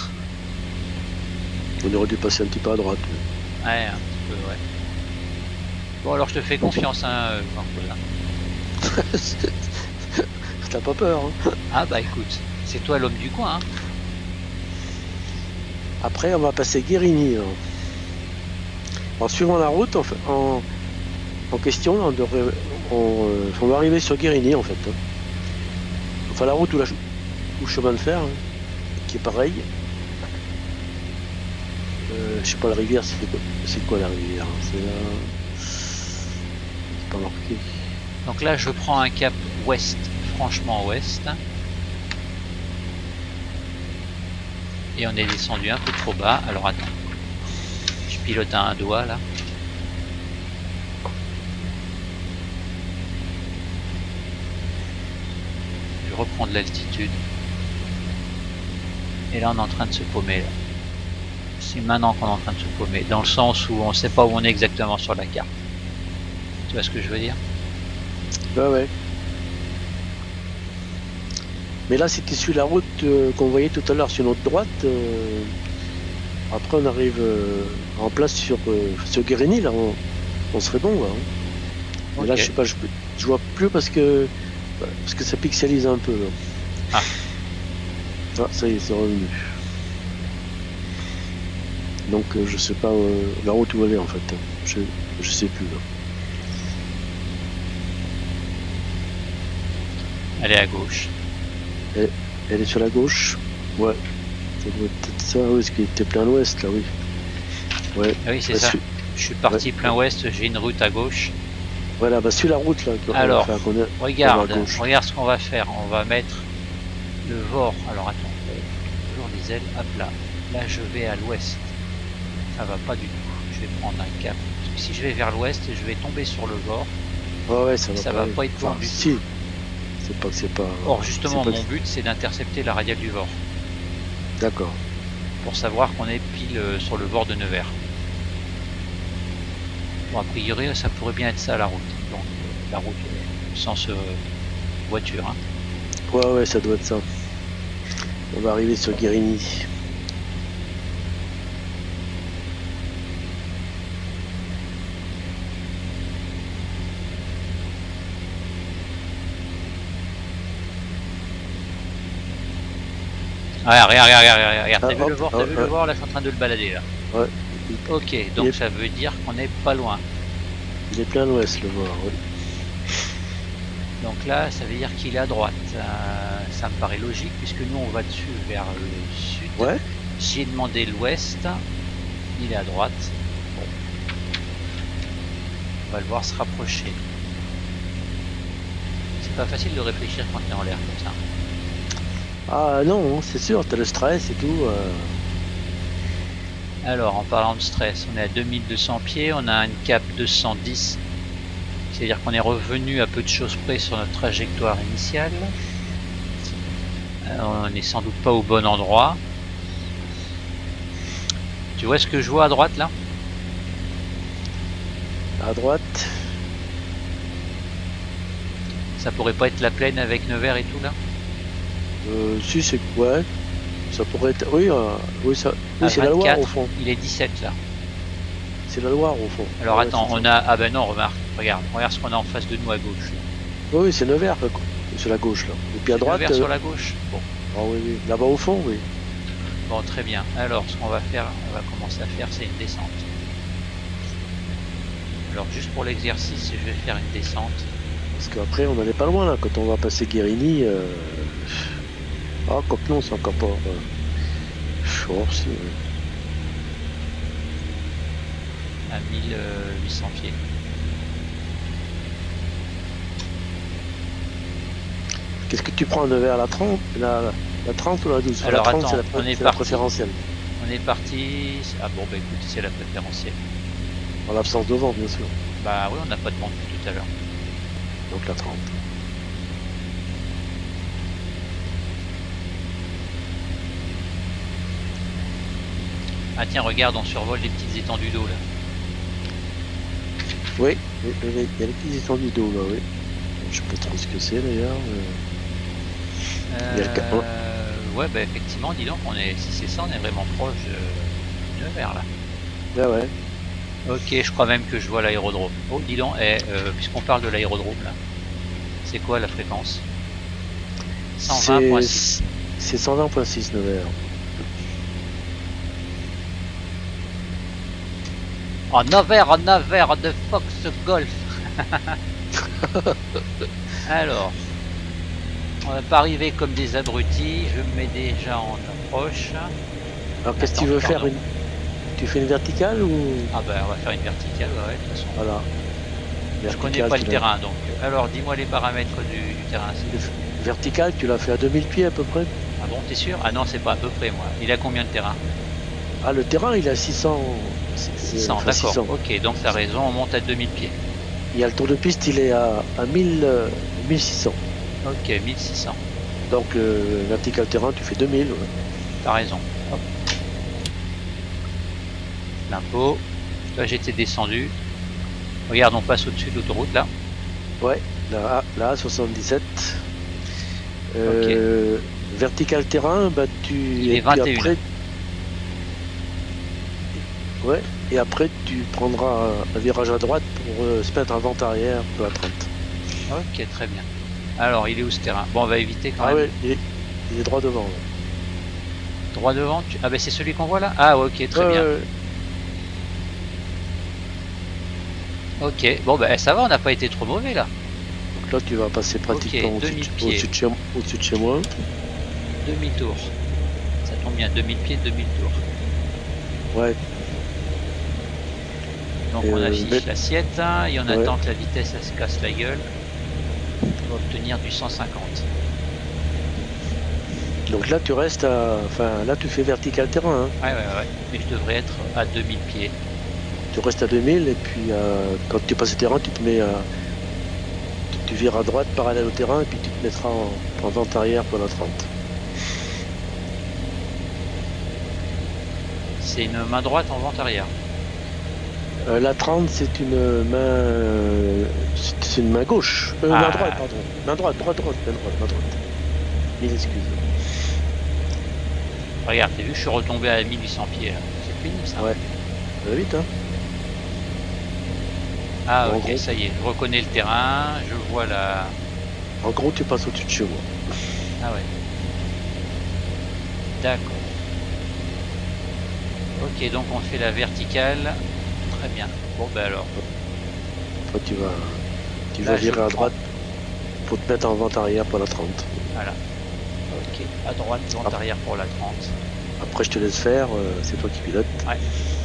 On aurait dû passer un petit peu à droite. Ouais, un petit peu, ouais. Bon, alors je te fais confiance, hein, voilà. T'as pas peur, hein? Ah bah écoute, c'est toi l'homme du coin, hein. Après, on va passer Guérigny. Hein. En suivant la route en question, on va arriver sur Guérigny en fait. Hein. Enfin, la route ou le chemin de fer, hein, qui est pareil. Je sais pas, la rivière, c'est quoi la rivière? C'est là. C'est pas marqué. Donc là, je prends un cap ouest, franchement ouest. Et on est descendu un peu trop bas. Alors attends. Je pilote à un doigt là. Je reprends de l'altitude. Et là, on est en train de se paumer là. C'est maintenant qu'on est en train de se paumer. Dans le sens où on ne sait pas où on est exactement sur la carte. Tu vois ce que je veux dire? Ouais. Mais là, si tu suis la route qu'on voyait tout à l'heure sur notre droite, Après, on arrive en place sur Guérini, là, on serait bon, là. Hein. Okay. Là, je sais pas, je vois plus parce que ça pixelise un peu, là. Ah. Ah, ça y est, c'est revenu. Donc, je sais pas la route où elle est, en fait. Je sais plus, là. Elle est à gauche. Elle est sur la gauche. Ouais. Ça doit être ça, oui, parce qu'il était plein l'ouest, là, oui. Ouais. Ah oui, c'est ça. Je suis parti plein ouest, j'ai une route à gauche. Voilà, bah suis la route, là. Alors, regarde ce qu'on va faire. On va mettre le VOR. Alors, attends. Toujours les ailes. Hop là. Là, je vais à l'ouest. Ça va pas du tout. Je vais prendre un cap. Parce que si je vais vers l'ouest, je vais tomber sur le VOR. Ouais, ça va pas être bon du tout. C'est pas. Or, justement, mon but, c'est d'intercepter la radiale du VOR. D'accord. Pour savoir qu'on est pile sur le VOR de Nevers. Bon, a priori, ça pourrait bien être ça la route. Donc, la route sens voiture. Hein. Ouais, ça doit être ça. On va arriver sur Guérini. Ah, regarde, t'as vu le VOR, le VOR, là je suis en train de le balader là. Ouais. Ok, donc ça veut dire qu'on est pas loin. Il est plein l'ouest le VOR, oui. Donc là, ça veut dire qu'il est à droite. Ça me paraît logique puisque nous on va dessus vers le sud. Ouais. J'ai demandé l'ouest, il est à droite. Bon. On va le voir se rapprocher. C'est pas facile de réfléchir quand t'es en l'air comme ça. Ah non, c'est sûr, t'as le stress et tout. Alors, en parlant de stress, on est à 2200 pieds, on a une cap 210. C'est-à-dire qu'on est revenu à peu de choses près sur notre trajectoire initiale. On n'est sans doute pas au bon endroit. Tu vois ce que je vois à droite là? À droite. Ça pourrait pas être la plaine avec Nevers et tout là? Si, c'est ouais. Ça pourrait être. Oui, c'est la Loire au fond. Il est 17 là. C'est la Loire au fond. Alors attends, on a. Ah ben non, regarde ce qu'on a en face de nous à gauche. Oui, c'est Nevers sur la gauche là. Et puis à droite. Nevers sur la gauche. Bon. Oh, oui. Là-bas au fond, oui. Bon, très bien. Alors, ce qu'on va faire, on va commencer à faire, c'est une descente. Alors, juste pour l'exercice, je vais faire une descente. Parce qu'après, on n'en est pas loin là. Quand on va passer Guérini. Ah, Copnon, c'est encore pas. C'est. À 1800 pieds. Qu'est-ce que tu prends vers la 30 la 30 ou la 12? Alors la 30, attends, c'est la préférentielle. On est parti. Ah bon, bah écoute, c'est la préférentielle. En l'absence de vent, bien sûr. Bah oui, on n'a pas de vent tout à l'heure. Donc la 30. Ah tiens, regarde, on survole les petites étendues d'eau là. Oui, il y a les petites étendues d'eau là, oui. Je sais pas trop ce que c'est d'ailleurs. Ouais, bah effectivement, dis donc, si c'est ça, on est vraiment proche de Nevers là. Ah ouais. Ok, je crois même que je vois l'aérodrome. Oh, dis donc, puisqu'on parle de l'aérodrome là, c'est quoi la fréquence? 120.6. C'est 120.6 Nevers. En Nevers de Fox Golf. Alors, on va pas arriver comme des abrutis. Je me mets déjà en approche. Alors qu'est-ce que tu veux faire Tu fais une verticale ou? Ah ben on va faire une verticale, ouais, de toute façon. Voilà. Je connais pas le terrain donc. Alors dis-moi les paramètres du terrain. Verticale, tu l'as fait à 2000 pieds à peu près. Ah bon, t'es sûr? Ah non, c'est pas à peu près moi. Il a combien de terrain? Ah, le terrain il a 600. 600, d'accord. 600. Ok, donc t'as raison, on monte à 2000 pieds. Il y a le tour de piste, il est à 1600. Ok, 1600. Donc vertical terrain, tu fais 2000. Ouais. T'as raison. Hop. L'impôt. Là j'étais descendu. Regarde, on passe au-dessus de l'autoroute là. Ouais, là 77. Okay. Vertical terrain, bah il est 21. Ouais, et après tu prendras un virage à droite pour se mettre en vente arrière de la 30. Ok, très bien. Alors, il est où ce terrain? Bon, on va éviter quand Ah même. ouais, il est droit devant. Là. Droit devant. Ah ben c'est celui qu'on voit là. Ah ok, très bien. Ouais. Ok, bon ben ça va, on n'a pas été trop mauvais là. Donc là tu vas passer pratiquement au-dessus de chez moi. Demi-tour. Ça tombe bien, 2000 pieds, demi-tour. Ouais. Donc on affiche l'assiette et on attend que la vitesse elle se casse la gueule. On va obtenir du 150. Donc là tu restes à... Enfin là tu fais vertical terrain. Hein. Ouais. Mais je devrais être à 2000 pieds. Tu restes à 2000 et puis quand tu passes le terrain tu te mets à... Tu vires à droite parallèle au terrain et puis tu te mettras en vente arrière pour la 30. C'est une main droite en vente arrière. La 30 c'est une main... c'est une main gauche. Main droite, pardon. Main droite. Mille excuses. Regarde, t'as vu, je suis retombé à 1800 pieds. C'est pénible ça. Ouais. Ça va vite, hein. Ah ok, gros, ça y est, je reconnais le terrain, je vois la... En gros, tu passes au-dessus de chez moi. Ah ouais. D'accord. Ok, donc on fait la verticale. Très bien. Bon ben alors. Toi tu vas virer à droite pour te mettre en vente arrière pour la 30. Voilà. Ok, à droite, vente arrière pour la 30. Après je te laisse faire, c'est toi qui pilotes. Ouais.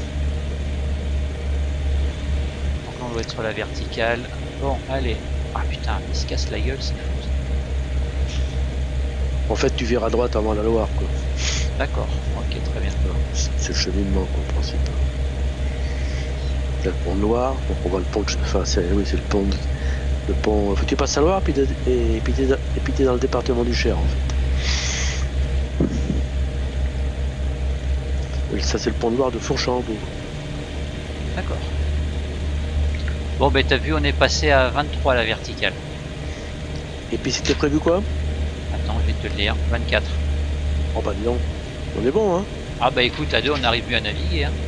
Donc on doit être sur la verticale. Bon, allez. Ah putain, il se casse la gueule, c'est fou. En fait tu vires à droite avant la Loire quoi. D'accord, ok, très bien. C'est le cheminement quoi, en principe. Là, le pont de Loire, donc on voit le pont que je... Enfin oui c'est le pont le pont. Faut que tu passes à Loire et puis t'es dans le département du Cher en fait. Ça c'est le pont de Loire de Fourchambault. D'accord. Bon ben t'as vu, on est passé à 23 à la verticale. Et puis c'était prévu quoi? Attends, je vais te le lire. 24. Oh bah dis donc, on est bon hein. Ah bah écoute, à deux on n'arrive plus à naviguer hein.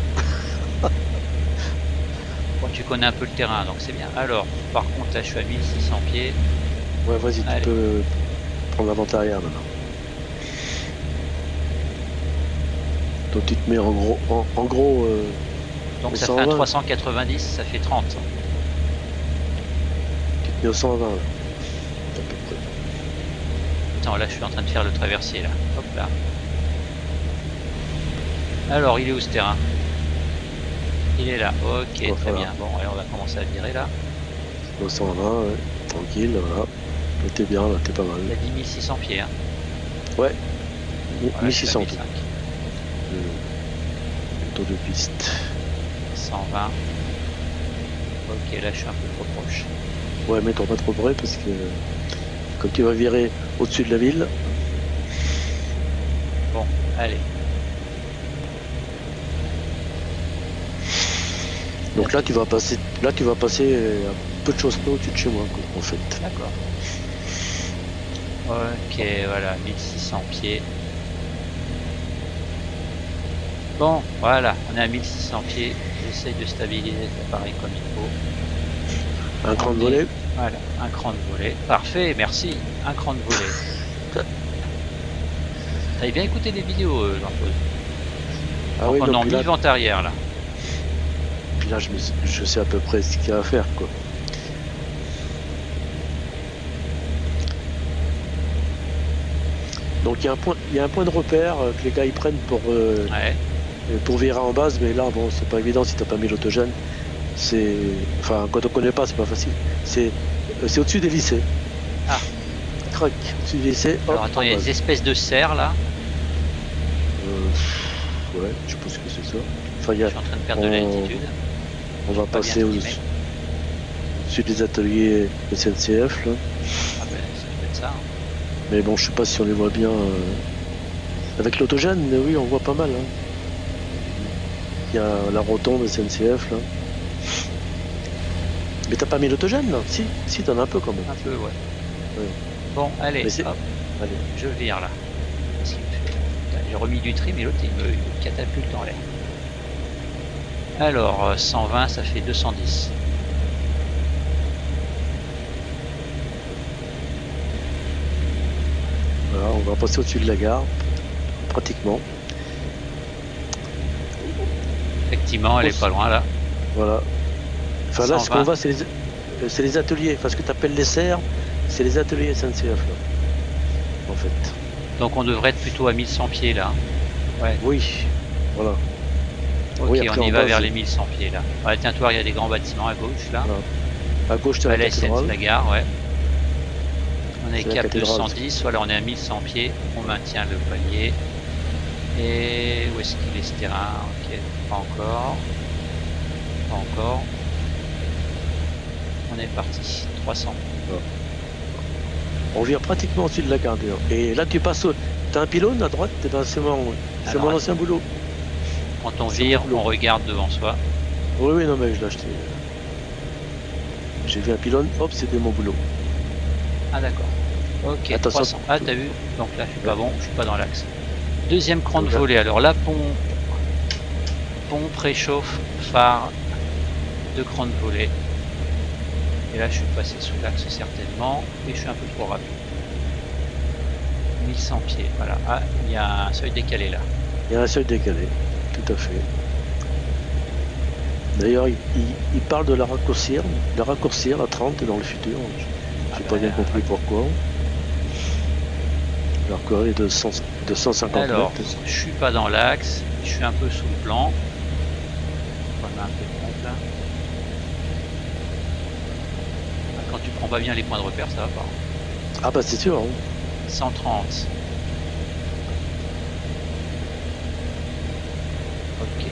Bon, tu connais un peu le terrain donc c'est bien. Alors, par contre là je suis à 1600 pieds. Ouais vas-y, tu peux prendre la vente arrière maintenant. Donc tu te mets en gros donc ça fait un 390, ça fait 30. Tu te mets au 120 là. À peu près. Attends, là je suis en train de faire le traversier là. Hop là. Alors il est où ce terrain? Il est là, ok, très voilà. Bien. Bon, allez, on va commencer à virer là. Au 120, ouais. Tranquille, voilà. Là t'es bien, là t'es pas mal. Il a dit 1600 pieds. Hein. Ouais, voilà, 1600 pieds. Le tour de piste. 120. Ok, là je suis un peu trop proche. Ouais, mais t'en pas trop près parce que comme tu vas virer au-dessus de la ville. Bon, allez. Donc là tu vas passer un peu de choses près au-dessus de chez moi quoi, en fait. D'accord. Ok, voilà, 1600 pieds. Bon, voilà, on est à 1600 pieds. J'essaye de stabiliser l'appareil comme il faut. Un cran de volet. Voilà, un cran de volet. Parfait, merci. Un cran de volet. T'avais bien écouté les vidéos, Jean-Paul. Ah oui, on est en mi-vente arrière là. Puis là, je sais à peu près ce qu'il y a à faire, quoi. Donc il y a un point de repère que les gars ils prennent pour virer en base, mais là bon c'est pas évident si t'as pas mis l'autogène. Enfin quand on connaît pas c'est pas facile. C'est au-dessus des lycées. Ah. Crac, au-dessus des lycées. Alors attends, il y a des espèces de serres là. Ouais, je suppose que c'est ça. Enfin, je suis en train de perdre de l'altitude. On va passer au-dessus des ateliers SNCF là. Ah ben ça peut être ça. Hein. Mais bon, je sais pas si on les voit bien avec l'autogène, mais oui, on voit pas mal. Hein. Il y a la rotonde SNCF là. Mais t'as pas mis l'autogène là? Si, t'en as un peu quand même. Un peu, ouais. Bon, allez, hop. Allez. Je vire là. J'ai remis du trim et l'autre il me catapulte en l'air. Alors, 120, ça fait 210. Voilà, on va passer au-dessus de la gare, pratiquement. Effectivement, elle est pas loin là. Voilà. Enfin là, ce 120. qu'on va, c'est les ateliers. Enfin, ce que tu appelles les serres, c'est les ateliers SNCF, là, en fait. Donc on devrait être plutôt à 1100 pieds là. Ouais. Oui, voilà. Ok, Oui, après, on y en va bas, vers c'est- les 1100 pieds là. Ouais, tiens-toi, il y a des grands bâtiments à gauche là. Voilà. À gauche, tu as Ouais, la la SN, c'est cathédrale. la gare, ouais. On est C'est la cap cathédrale. 210, voilà, on est à 1100 pieds. On maintient le palier. Et où est-ce qu'il est ce terrain? Ok, pas encore. Pas encore. On est parti. 300. On vient pratiquement au-dessus de la gare d'ailleurs. Et là, tu passes. T'as un pylône à droite, c'est mon Alors, ancien boulot. Quand on C'est vire, mon boulot. on regarde devant soi. Oui, oui, non, mais je l'ai acheté. J'ai vu un pylône, hop, c'était mon boulot. Ah d'accord. Ok, Attention. 300. Ah t'as vu? Donc là je suis pas bon, je suis pas dans l'axe. Deuxième cran de Donc là- volée. Alors là pompe, réchauffe, phare, 2 crans de volée. Et là je suis passé sous l'axe certainement. Et je suis un peu trop rapide. 1100 pieds, voilà. Ah, il y a un seuil décalé là. Il y a un seuil décalé, tout à fait. D'ailleurs, il parle de la raccourcir à 30 dans le futur. Je n'ai pas bien compris pourquoi. Alors qu'elle est de 150 Alors, mètres. je suis pas dans l'axe, je suis un peu sous le plan. On a un peu de compte là. Quand tu prends pas bien les points de repère, ça va pas. Ah bah c'est sûr. Hein. 130. Ok.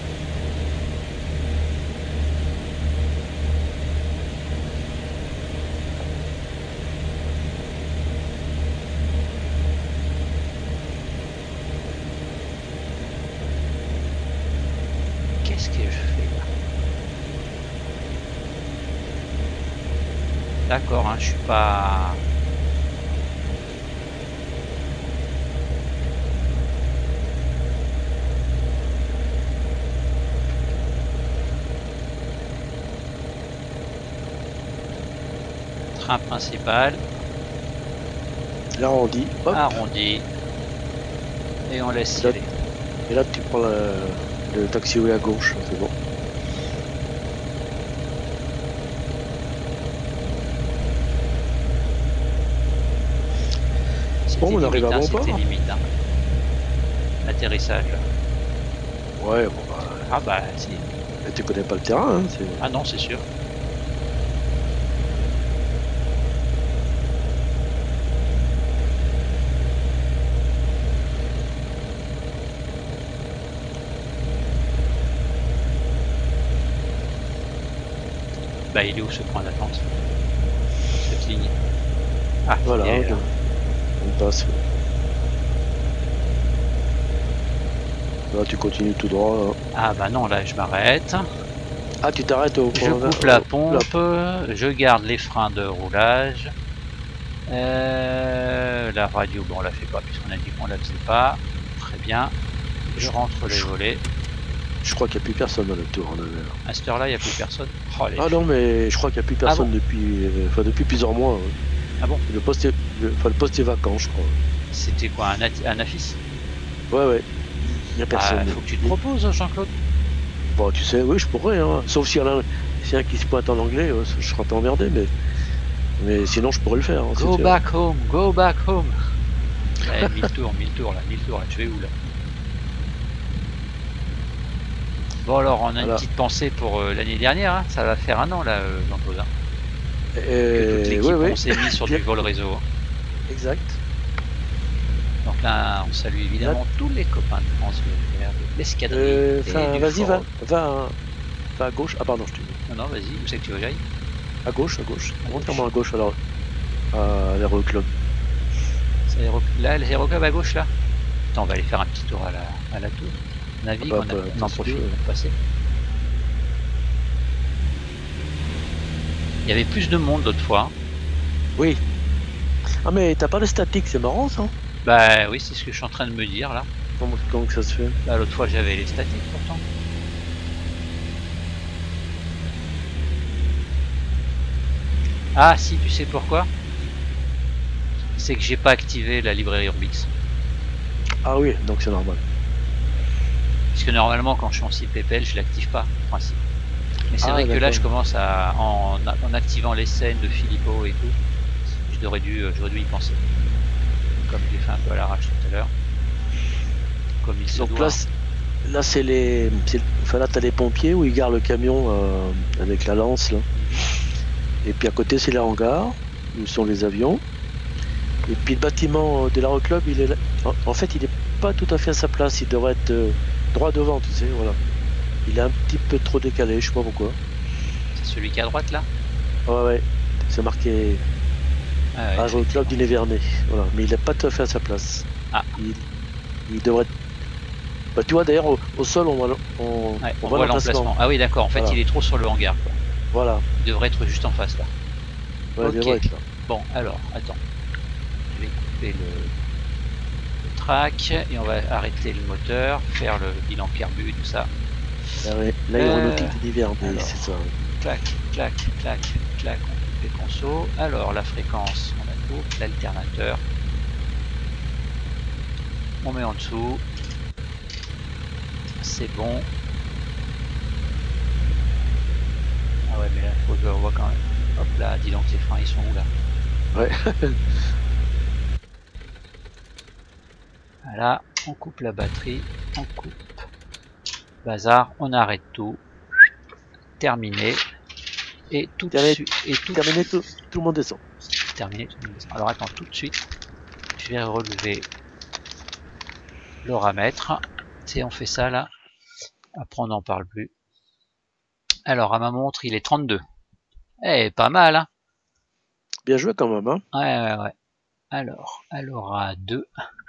Qu'est-ce que je fais là? D'accord, hein, je suis pas... Train principal, L'arrondi, hop. arrondi, et on laisse y Là- aller. Et là tu prends le taxiway à gauche, c'est bon. C'était Bon, on arrive limite, à hein, bon c'était port. limite. Hein. Atterrissage. Ouais, bon bah. Ah bah si. Mais tu connais pas le terrain, hein, c'est. Ah non, c'est sûr. Bah il est où ce point d'attente? Cette ligne. Ah, Voilà, il est là. on passe. Là tu continues tout droit. Là. Ah bah non, là je m'arrête. Ah tu t'arrêtes au Je coupe la pompe, je garde les freins de roulage. La radio, bon on la fait pas puisqu'on a dit qu'on la faisait pas. Très bien. Je rentre les volets. Je crois qu'il n'y a plus personne dans le tour en Nevers. À cette heure-là, il n'y a plus personne. Oh, les Ah non, mais je crois qu'il n'y a plus personne bon depuis plusieurs mois. Hein. Ah bon? Le poste est vacant, je crois. C'était quoi, un affiche? Ouais. Il n'y a personne. Faut que tu te proposes, Jean-Claude. Bon, tu sais, oui, je pourrais. Hein. Sauf s'il y en a un qui se pointe en anglais, je serais un peu emmerdé, mais sinon je pourrais le faire. Hein, Go back home, go back home. Ouais, 1000 tours là, tu es où là? Bon alors, on a une Voilà. petite pensée pour l'année dernière, hein. Ça va faire un an là, Jean-Claude. Hein, que toute l'équipe on s'est mis sur du vol réseau. Hein. Exact. Donc là, on salue évidemment tous les copains de France VFR, de l'escadrille. Vas-y, va à gauche. Ah pardon, je te dis. Non, vas-y, où c'est que tu veux que j'aille? À gauche. Entièrement à gauche alors. À l'aéroclub. Là, l'aéroclub à gauche là. Attends, on va aller faire un petit tour à la tour. Navigue, Ah bah, on en profite pour passer. Il y avait plus de monde l'autre fois. Oui. Ah mais t'as pas de statique, c'est marrant ça. Bah oui, c'est ce que je suis en train de me dire là. Comment que ça se fait? Là, l'autre fois j'avais les statiques pourtant. Ah si, tu sais pourquoi? C'est que j'ai pas activé la librairie Urbix. Ah oui, donc c'est normal. Parce que normalement, quand je suis en site PPL, je l'active pas, en principe. Mais c'est vrai que là, je d'accord. commence à, en activant les scènes de Philippot et tout, j'aurais dû y penser. Comme je l'ai fait un peu à l'arrache tout à l'heure. Comme il se Donc là, doit. là c'est les. Enfin là, t'as les pompiers où ils garent le camion avec la lance là. Et puis à côté, c'est les hangars où sont les avions. Et puis le bâtiment de l'aéroclub, il est là. En fait, il est pas tout à fait à sa place. Il devrait être droit devant, tu sais, voilà. Il est un petit peu trop décalé, je sais pas pourquoi. C'est celui qui est à droite là? Ouais, ouais. C'est marqué Ah ouais, aéroclub effectivement. du Nivernais. Voilà. Mais il est pas tout à fait à sa place. Ah, Il devrait être. Bah, tu vois, d'ailleurs, au sol, ouais, on on voit voit l'emplacement. l'emplacement. Ah oui, d'accord, en fait, Voilà. il est trop sur le hangar, quoi. Voilà. Il devrait être juste en face là. Ouais, il Ok. devrait être là. Bon, alors, attends. Je vais couper le track et on va arrêter le moteur, faire le bilan carbu, tout ça. L'aéronautique du Nivernais, c'est Alors, ça. clac, clac, clac, clac, on coupe les consos. Alors, la fréquence, on la coupe, l'alternateur. On met en dessous. C'est bon. Ah ouais, mais là, faut que je le revoie quand même. Hop là, dis donc, les freins, ils sont où là? Ouais. Voilà, on coupe la batterie, on coupe. Bazar, on arrête tout. Terminé. Et tout de Terminé, suite. Et tout de terminé, suite. tout le monde descend. Terminé. Alors attends, tout de suite. Je vais relever le ramètre. Si on fait ça là. Après on n'en parle plus. Alors à ma montre il est 32. Eh pas mal hein. Bien joué quand même, hein. Ouais ouais ouais. Alors, à l'aura 2.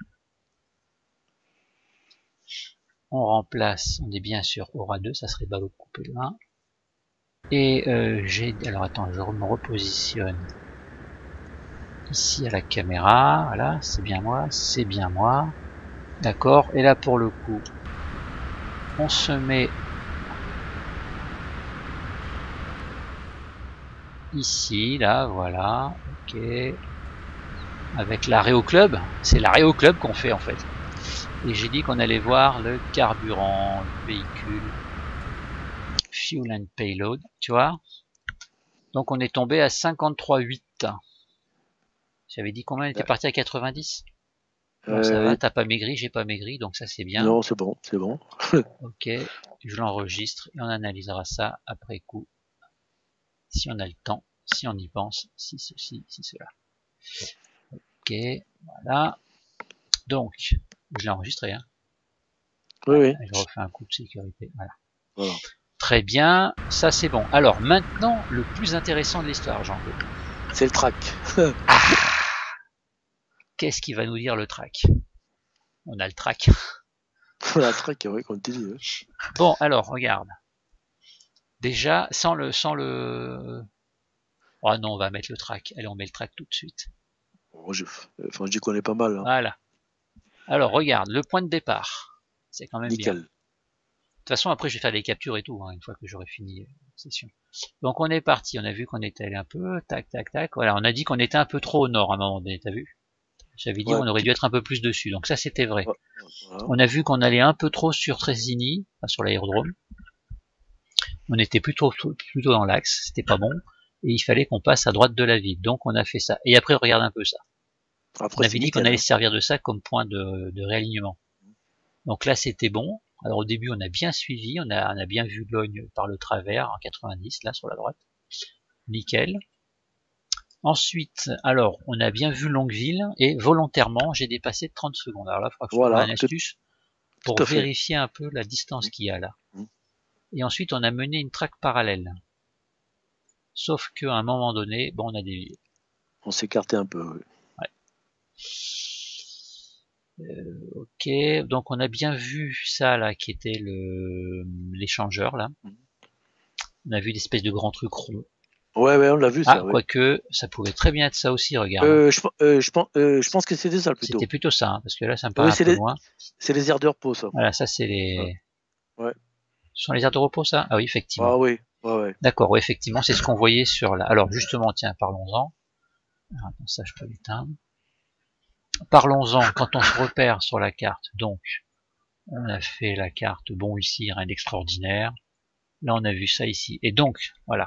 On remplace, on est bien sûr aura 2, ça serait ballot de couper le 1. Et j'ai. Alors attends, je me repositionne ici à la caméra. Voilà, c'est bien moi, c'est bien moi. D'accord. Et là pour le coup, on se met ici, là, voilà, ok, avec l'arrêt au club, c'est l'arrêt au club qu'on fait en fait. Et j'ai dit qu'on allait voir le carburant, le véhicule, fuel and payload, tu vois. Donc on est tombé à 53,8. J'avais dit combien on était parti à 90. Bon ça va, Euh, t'as pas maigri, j'ai pas maigri, donc ça c'est bien. non, c'est bon, c'est bon. Ok, je l'enregistre et on analysera ça après coup, si on a le temps, si on y pense, si ceci, si cela. Ok, voilà. Donc, je l'ai enregistré, hein. Oui, oui. Je refais un coup de sécurité. Voilà. Voilà. Très bien, ça c'est bon. Alors maintenant, le plus intéressant de l'histoire, Jean-Claude. C'est le track. Ah, qu'est-ce qui va nous dire le track? On a le track. Voilà, le track, oui, comme tu dis. Ouais. Bon, alors regarde. Déjà, sans le. Oh non, on va mettre le track. Allez, on met le track tout de suite. Bon, enfin, je dis qu'on est pas mal, hein. Voilà. Alors regarde, le point de départ. C'est quand même bien. De Nickel. toute façon, après, je vais faire des captures et tout, hein, une fois que j'aurai fini la session. Donc on est parti. On a vu qu'on était allé un peu, tac, tac, tac. Voilà, on a dit qu'on était un peu trop au nord à un moment donné. T'as vu? J'avais dit Ouais, on aurait dû être un peu plus dessus, donc ça c'était vrai. ouais, voilà. On a vu qu'on allait un peu trop sur Tresigny, enfin sur l'aérodrome. On était plutôt dans l'axe, c'était pas bon. Et il fallait qu'on passe à droite de la ville, donc on a fait ça. Et après regarde un peu ça. On Après, c'est avait dit qu'on nickel, allait hein. se servir de ça comme point de réalignement. Donc là c'était bon. Alors au début on a bien suivi, on a bien vu Logne par le travers en 90 là sur la droite. Nickel. Ensuite, alors, on a bien vu Longueville et volontairement, j'ai dépassé de 30 secondes. Alors là, il faudra que je trouve Voilà, une astuce pour tout à fait. vérifier un peu la distance qu'il y a là. Mm. Et ensuite, on a mené une traque parallèle. Sauf qu'à un moment donné, bon, on a dévié. On s'écartait un peu. Oui. Ouais. Ok, donc on a bien vu ça là, qui était l'échangeur là. On a vu l'espèce de grand truc rond. Ouais, ouais, on l'a vu Ah, ça, oui. quoique, ça pouvait très bien être ça aussi, regarde. Je pense que c'était ça C'était plutôt. plutôt ça, hein, parce que là, ça me paraît Oui, un peu loin. c'est les aires de repos, ça. Voilà, ça c'est Ouais. les. Ouais. Ce sont les aires de repos, ça? Ah oui, Ah effectivement. oui. Ouais, ouais. D'accord, ouais, effectivement, c'est ce qu'on voyait sur la... Alors justement, tiens, parlons-en. Alors, attends, ça, je peux l'éteindre. Parlons-en, quand on se repère sur la carte, donc, on a fait la carte, bon, ici, rien d'extraordinaire. Là, on a vu ça ici. Et donc, voilà.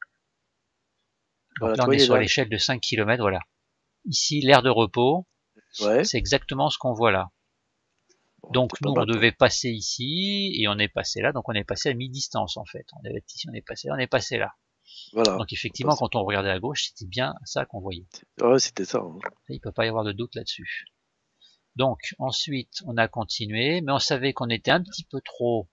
Donc Voilà, là, tu on vois, est il est sur là. l'échelle de 5 km, voilà. Ici, l'aire de repos, Ouais. c'est exactement ce qu'on voit là. Bon, Donc t'es pas nous, on mal, toi. devait passer ici, et on est passé là, donc on est passé à mi-distance en fait. On devait être ici, on est passé là, on est passé là. Voilà. Donc effectivement, quand on regardait à gauche, c'était bien ça qu'on voyait. Ouais, c'était ça. Hein. Il peut pas y avoir de doute là-dessus. Donc ensuite, on a continué, mais on savait qu'on était un petit peu trop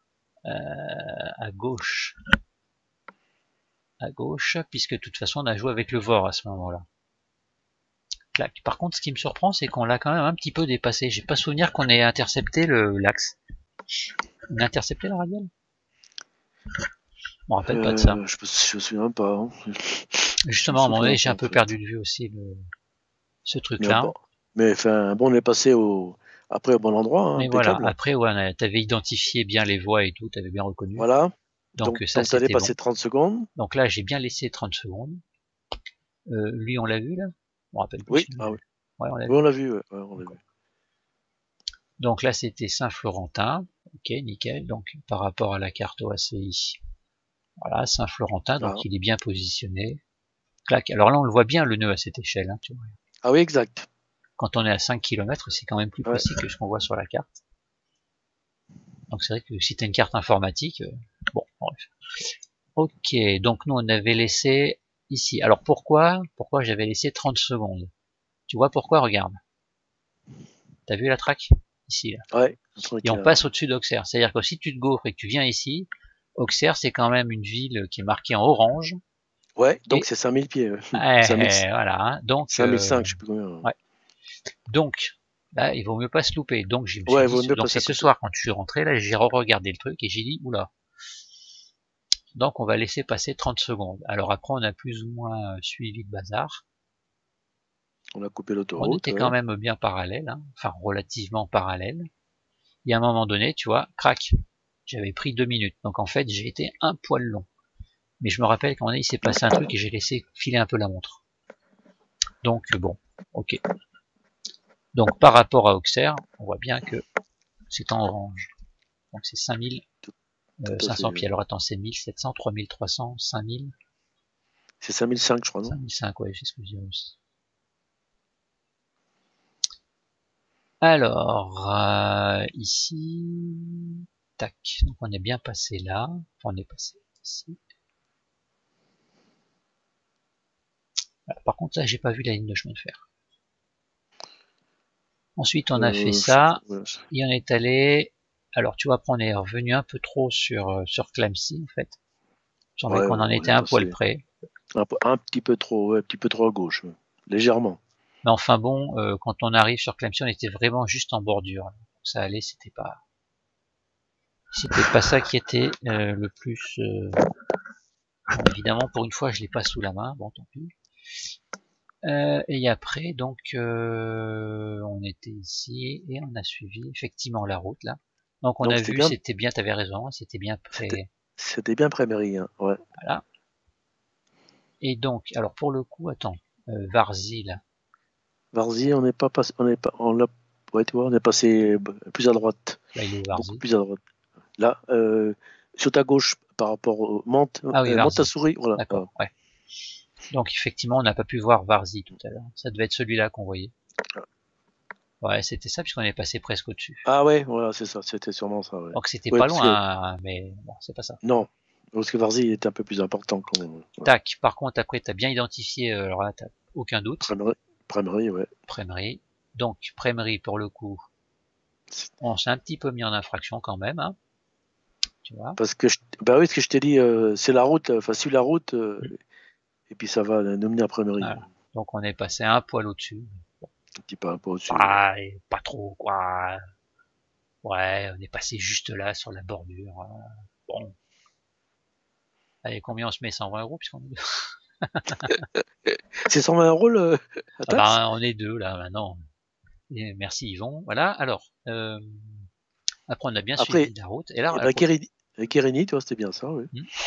à gauche, puisque de toute façon, on a joué avec le VOR à ce moment-là. Clac. Par contre, ce qui me surprend, c'est qu'on l'a quand même un petit peu dépassé. J'ai pas souvenir qu'on ait intercepté l'axe. On a intercepté la radiale? Je me rappelle pas de ça. Je me souviens pas. Hein. Je me Justement, à un moment souviens donné, j'ai pas, un en peu fait. perdu de vue aussi ce Mais truc-là. bon, enfin, bon, on est passé après au bon endroit, hein, Mais voilà, impeccable. après, ouais, t'avais identifié bien les voies et tout, t'avais bien reconnu. Voilà. Donc ça, Donc t'allais c'était bon. passer 30 secondes. Donc là, j'ai bien laissé 30 secondes. Lui, on l'a vu, là? Je me rappelle plus Oui, si on l'a ah oui. vu. Ouais, on l'a Oui, vu. on l'a vu, ouais, on l'a vu. Donc là, c'était Saint-Florentin. Ok, nickel. Donc, par rapport à la carte OACI. Voilà, Saint-Florentin, Ah. donc il est bien positionné. Clac. Alors là, on le voit bien, le nœud à cette échelle. Hein, tu vois. Ah oui, exact. Quand on est à 5 km, c'est quand même plus Ouais. précis que ce qu'on voit sur la carte. Donc c'est vrai que si tu as une carte informatique, bon, bref. Ok, donc nous on avait laissé ici. Alors pourquoi j'avais laissé 30 secondes? Tu vois pourquoi? Regarde. T'as vu la track? Ici, là. Ouais. Et on passe au-dessus d'Auxerre. C'est-à-dire que si tu te gaufres et que tu viens ici, Auxerre c'est quand même une ville qui est marquée en orange. Ouais, donc Et c'est 5000 pieds. 5000, voilà, hein. Donc 5005, je sais plus combien. ouais. Donc là, il vaut mieux pas se louper. Donc je me suis Ouais, il dit, vaut mieux donc passer c'est à ce côté. soir quand je suis rentré, là j'ai regardé le truc et j'ai dit, oula. Donc on va laisser passer 30 secondes. Alors après on a plus ou moins suivi le bazar. On a coupé On l'autoroute, était quand ouais. même bien parallèle, hein. Enfin relativement parallèle. Et à un moment donné, tu vois, crac, j'avais pris 2 minutes. Donc en fait j'ai été un poil long. Mais je me rappelle qu'à un moment donné il s'est passé un truc et j'ai laissé filer un peu la montre. Donc bon, ok. Donc par rapport à Auxerre, on voit bien que c'est en orange. Donc c'est Tout à 5500 fait. pieds. Alors attends, c'est 1700, 3300, 5000, C'est 5005, je crois, non? 5005, ouais, c'est ce que je dirais aussi. Alors, ici, tac, donc on est bien passé là, enfin, on est passé ici. Voilà, par contre, là, j'ai pas vu la ligne de chemin de fer. Ensuite, on a fait ça, Ouais. et on est allé, alors tu vois, après, on est revenu un peu trop sur Clamcy, en fait. Il semblait Ouais, qu'on en on était est un poil passé près. un petit peu trop, ouais, un petit peu trop à gauche, ouais. Légèrement. Mais enfin bon, quand on arrive sur Clamcy, on était vraiment juste en bordure. Donc, ça allait, c'était pas ça qui était le plus. Évidemment, pour une fois, je l'ai pas sous la main. Bon, tant pis. Et après, donc, on était ici et on a suivi effectivement la route là. Donc, on Donc a c'était vu, bien, c'était bien. T'avais raison, c'était bien c'était, près. c'était bien près-mairie, hein, ouais. Voilà. Et donc, alors pour le coup, attends, Varzy là. Varzy, on n'est pas passé, on est pas, on l'a, ouais, tu vois, on est passé plus à droite, Là, il est où beaucoup Varzy? plus à droite. Là, sur ta gauche, par rapport au Ah oui, monte ta Varzy. souris, voilà. Voilà. D'accord, ouais. Donc effectivement, on n'a pas pu voir Varzy tout à l'heure. Ça devait être celui-là qu'on voyait. Ouais, c'était ça puisqu'on est passé presque au-dessus. Ah ouais, voilà, c'est ça, c'était sûrement ça, ouais. Donc c'était Ouais, pas parce que, loin, hein, mais bon, c'est pas ça. non, parce que Varzy est un peu plus important quand même. Ouais. Tac. Par contre, après, t'as bien identifié. Alors là, t'as aucun doute. Praimerie, ouais. Praimerie. Donc Praimerie pour le coup, on s'est un petit peu mis en infraction quand même, hein, tu vois. Parce que, bah oui, ce que je t'ai dit, c'est la route, enfin, suis la route, et puis ça va nous mener à Praimerie. Voilà. Donc on est passé un poil au-dessus. Un petit peu un peu au-dessus. Ouais. Ah, et pas trop quoi. Ouais, on est passé juste là sur la bordure. Bon. Allez, combien on se met? 120 euros puisqu'on est deux. C'est 120 € la Ah taxe? bah on est deux là maintenant. Et merci Yvon. Voilà. Alors, après on a bien Après, suivi la route. Et là, et ben, Kérini, tu vois, c'était bien ça, oui.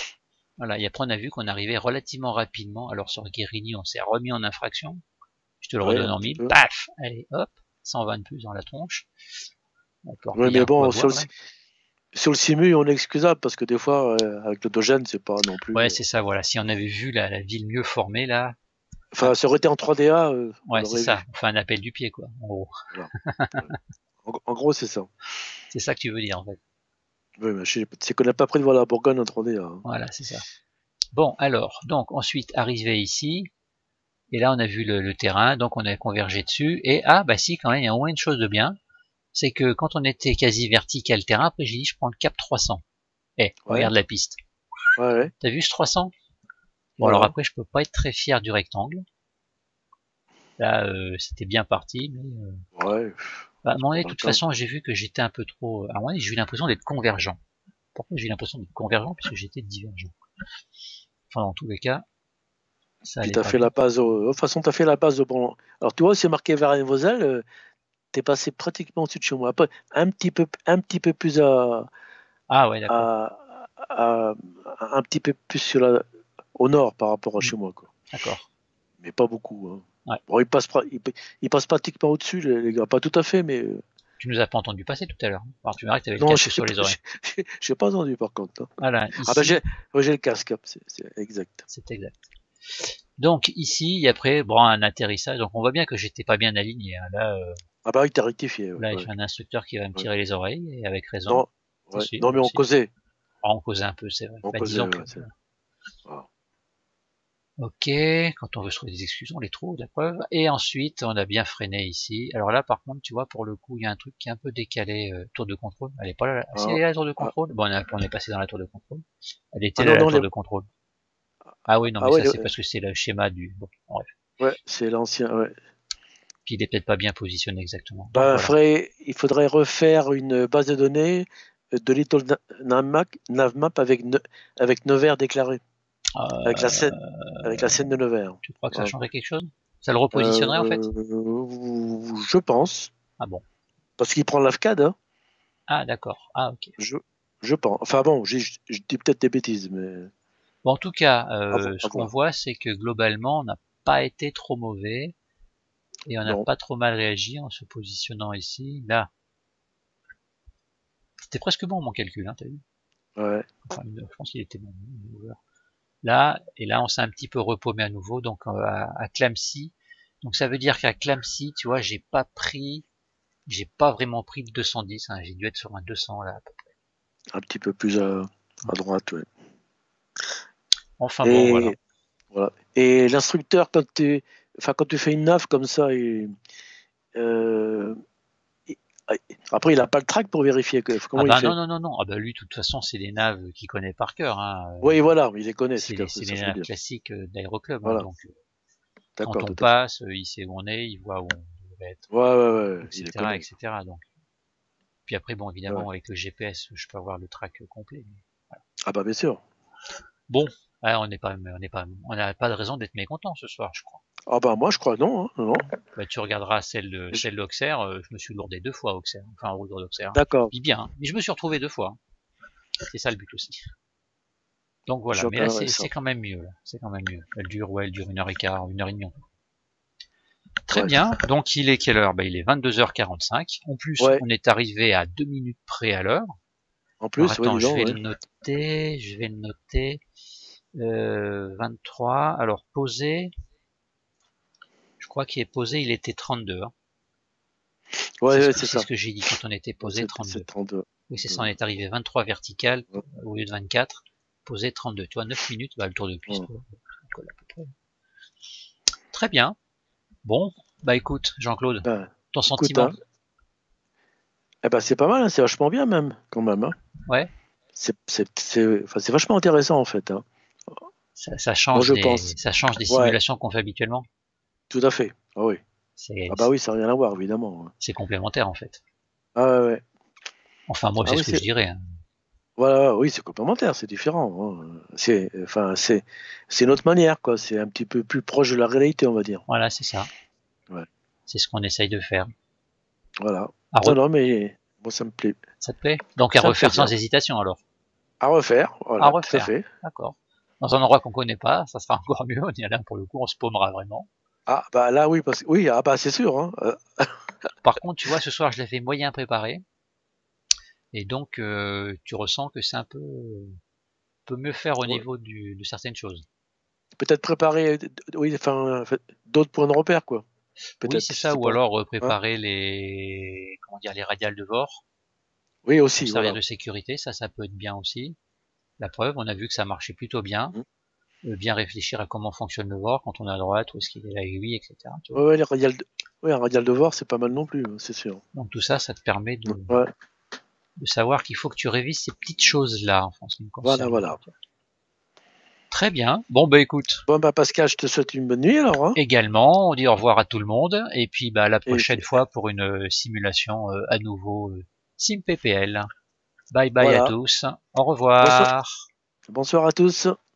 Voilà, et après on a vu qu'on arrivait relativement rapidement. Alors sur Guérini, on s'est remis en infraction. Je te le Ouais, redonne un en petit 1000. peu. Paf, allez, hop, 120 de plus dans la tronche. On va pouvoir Ouais, payer mais un coup à bon, boire là. sur le simu, on est excusable parce que des fois, avec l'autogène, c'est pas non plus. Ouais, c'est ça, voilà. Si on avait vu la ville mieux formée là, ah, Enfin, ça aurait été en 3DA, on ouais, c'est l'aurait ça. vu. On fait un appel du pied, quoi, en gros. Voilà. Ouais. En gros, c'est ça. C'est ça que tu veux dire, en fait. Oui, mais c'est qu'on n'a pas pris de voir la Bourgogne en 3DA. Hein. Voilà, c'est ça. Bon, alors, donc ensuite, arrivé ici, et là on a vu le terrain, donc on a convergé dessus, et ah, bah si, quand même, il y a au moins une chose de bien, c'est que quand on était quasi vertical terrain, après j'ai dit, je prends le cap 300. Eh, Ouais, regarde la piste. ouais, ouais. T'as vu ce 300? Bon, alors Voilà. après, je peux pas être très fier du rectangle. Là, c'était bien parti, mais Ouais, bah, à un moment donné, c'est de pas le toute temps. façon, j'ai vu que j'étais un peu trop. À un moment donné, j'ai eu l'impression d'être convergent. Pourquoi j'ai eu l'impression d'être convergent? Puisque j'étais divergent. Enfin, dans tous les cas, ça Puis allait t'as pas fait bien. la base de toute façon, t'as fait la base de bon. Alors tu vois, c'est marqué Varennes-Vauzelles, t'es passé pratiquement au-dessus de chez moi. Après, un petit peu plus Ah ouais, d'accord. à, à- un petit peu plus au nord par rapport à Hmm, chez moi, quoi. d'accord. Mais pas beaucoup. Hein. Ouais. Bon, ils passent pratiquement au-dessus, les gars. Pas tout à fait, mais Tu nous as pas entendu passer tout à l'heure. Alors tu verras que tu avais le non, casque sur les oreilles. j'ai pas entendu par contre. Hein. Voilà, Ah ben ici, ouais, j'ai le casque, c'est exact. c'est exact. Donc ici, après, bon, un atterrissage. Donc on voit bien que j'étais pas bien aligné, hein. Là, Ah bah oui, t'as rectifié. Ouais, là, ouais, j'ai un instructeur qui va me ouais. tirer les oreilles, et avec raison. Non, ouais. Merci, Non, mais on merci. causait. Ah, on causait un peu, c'est vrai. On Bah, causait, disons que ouais, voilà. ok, quand on veut se trouver des excuses, on les trouve, la preuve. Et ensuite, on a bien freiné ici. Alors là, par contre, tu vois, pour le coup, il y a un truc qui est un peu décalé, tour de contrôle. Elle est pas là. Si elle Ah, est là, la tour de ah, contrôle. Bon, on est passé dans la tour de contrôle. Elle était ah là, non, la non, tour de contrôle. Ah oui, non, ah mais ouais, ça, c'est parce que c'est le schéma du... Bon, bref. ouais, c'est l'ancien. Ouais. Puis il est peut-être pas bien positionné exactement. Donc Bah, voilà. il faudrait refaire une base de données de Little Navmap avec Nevers déclaré, avec la scène, Euh, avec la scène de Nevers. tu crois que ça Voilà. changerait quelque chose? Ça le repositionnerait, en fait? Je pense, Ah bon. parce qu'il prend l'AFCAD, hein, Ah, d'accord. Ah, ok. je, je pense. Enfin bon, je dis peut-être des bêtises, mais Bon, en tout cas, à ce qu'on voir. voit, c'est que globalement, on n'a pas été trop mauvais. Et on n'a Non, pas trop mal réagi en se positionnant ici. Là, c'était presque bon mon calcul, hein, t'as vu? ouais. Enfin, je pense qu'il était bon. Là, et là, on s'est un petit peu repaumé à nouveau, donc à Clamcy. Donc ça veut dire qu'à Clamcy, tu vois, j'ai pas vraiment pris le 210, hein, j'ai dû être sur un 200 là. Un petit peu plus à droite, ouais. Enfin bon, voilà. Et voilà. Et l'instructeur, quand tu fais une naf comme ça, euh, il- après, il n'a pas le track pour vérifier Ah comment il bah non, fait. non, non, non. Ah bah lui, de toute façon, c'est des naves qu'il connaît par cœur, hein. Oui, voilà, il les connaît, C'est c'est ça les que je veux naves dire. classiques d'Aéroclub, hein, Voilà, donc quand d'accord, on tout à fait. passe, il sait où on est, il voit où on devrait être, Ouais, ouais, ouais, il les etc., connaît. etc. Donc puis après, bon, Ouais. évidemment, avec le GPS, je peux avoir le track complet. Ah bah bien sûr. Bon, ah, on n'a pas de raison d'être mécontent ce soir, je crois. Ah bah moi je crois non, hein, non. Bah, tu regarderas Je- celle d'Auxerre, je me suis lourdé 2 fois à Auxerre, enfin en route d'Auxerre. Je D'accord, dis bien, hein, mais je me suis retrouvé 2 fois. C'est ça le but aussi. Donc voilà, je mais là regarderai ça. c'est quand même mieux, là. C'est quand même mieux. Elle dure 1h15, 1h30. Très Ouais, bien. Donc il est quelle heure? Bah, il est 22h45. En plus, ouais. on est arrivé à 2 minutes près à l'heure. En Alors plus, ouais, attends, dis je donc, vais le ouais. noter. Je vais le noter. 23. Alors posé, je crois qu'il est posé, il était 32. Hein. Ouais, ouais, c'est C'est ce ça. que j'ai dit quand on était Ouais, posé c'est 32. 32. Oui, c'est ça, on Ouais, est arrivé 23 vertical ouais, au lieu de 24. Posé 32. Tu vois, 9 minutes, bah, le tour de piste. ouais. Quoi. À peu près. Très bien. Bon, bah écoute, Jean-Claude, Ben, ton écoute, sentiment? hein. Eh ben c'est pas mal, hein, c'est vachement bien même, quand même. Hein. Ouais, Enfin, c'est vachement intéressant en fait. Hein. Moi je pense. ça change des Ouais, simulations qu'on fait habituellement. tout à fait. Ah oui. C'est Ah bah oui, ça n'a rien à voir, évidemment. Hein. c'est complémentaire en fait. Ah ouais, ouais. Enfin, moi, Ah c'est oui, ce que je dirais. Hein. voilà, oui, c'est complémentaire, c'est différent. Hein. C'est une autre manière, quoi. C'est un petit peu plus proche de la réalité, on va dire. Voilà, c'est ça. Ouais, C'est ce qu'on essaye de faire. voilà. À Non, re- non, mais moi, ça me plaît. Ça te plaît? Donc à Ça me plaît refaire bien. sans hésitation alors. À refaire, À voilà, tout à refaire. fait. D'accord. dans un endroit qu'on connaît pas, ça sera encore mieux. On y a là pour le coup, on se paumera vraiment. Ah bah là oui, parce que oui, ah bah c'est sûr. Hein. Par contre, tu vois, ce soir, je l'ai fait moyen préparé, et donc tu ressens que c'est un peu mieux faire au Ouais. niveau de certaines choses. Peut-être préparer, oui, enfin, d'autres points de repère, quoi. Oui, Peut-être, c'est je ça, sais ou pas. alors Hein. préparer les, comment dire, les radiales de Vore Oui, pour aussi, servir voilà. de sécurité, ça peut être bien aussi. La preuve, on a vu que ça marchait plutôt bien. Mm. Bien réfléchir à comment fonctionne le Vore quand on est à droite, où est-ce qu'il est l'aiguille, etc. Tu vois. Ouais, ouais, les radiales ouais, un radial de voir, c'est pas mal non plus, hein, c'est sûr. Donc tout ça, ça te permet Ouais, de savoir qu'il faut que tu révises ces petites choses-là, en ce qui me voilà, concerne. voilà. Très bien. Bon, bah écoute, Bon, bah Pascal, je te souhaite une bonne nuit alors, hein. également, on dit au revoir à tout le monde, et puis bah, à la Et prochaine fois pour une simulation à nouveau SimPPL. Bye bye à voilà. tous, au Bonsoir, revoir. bonsoir à tous.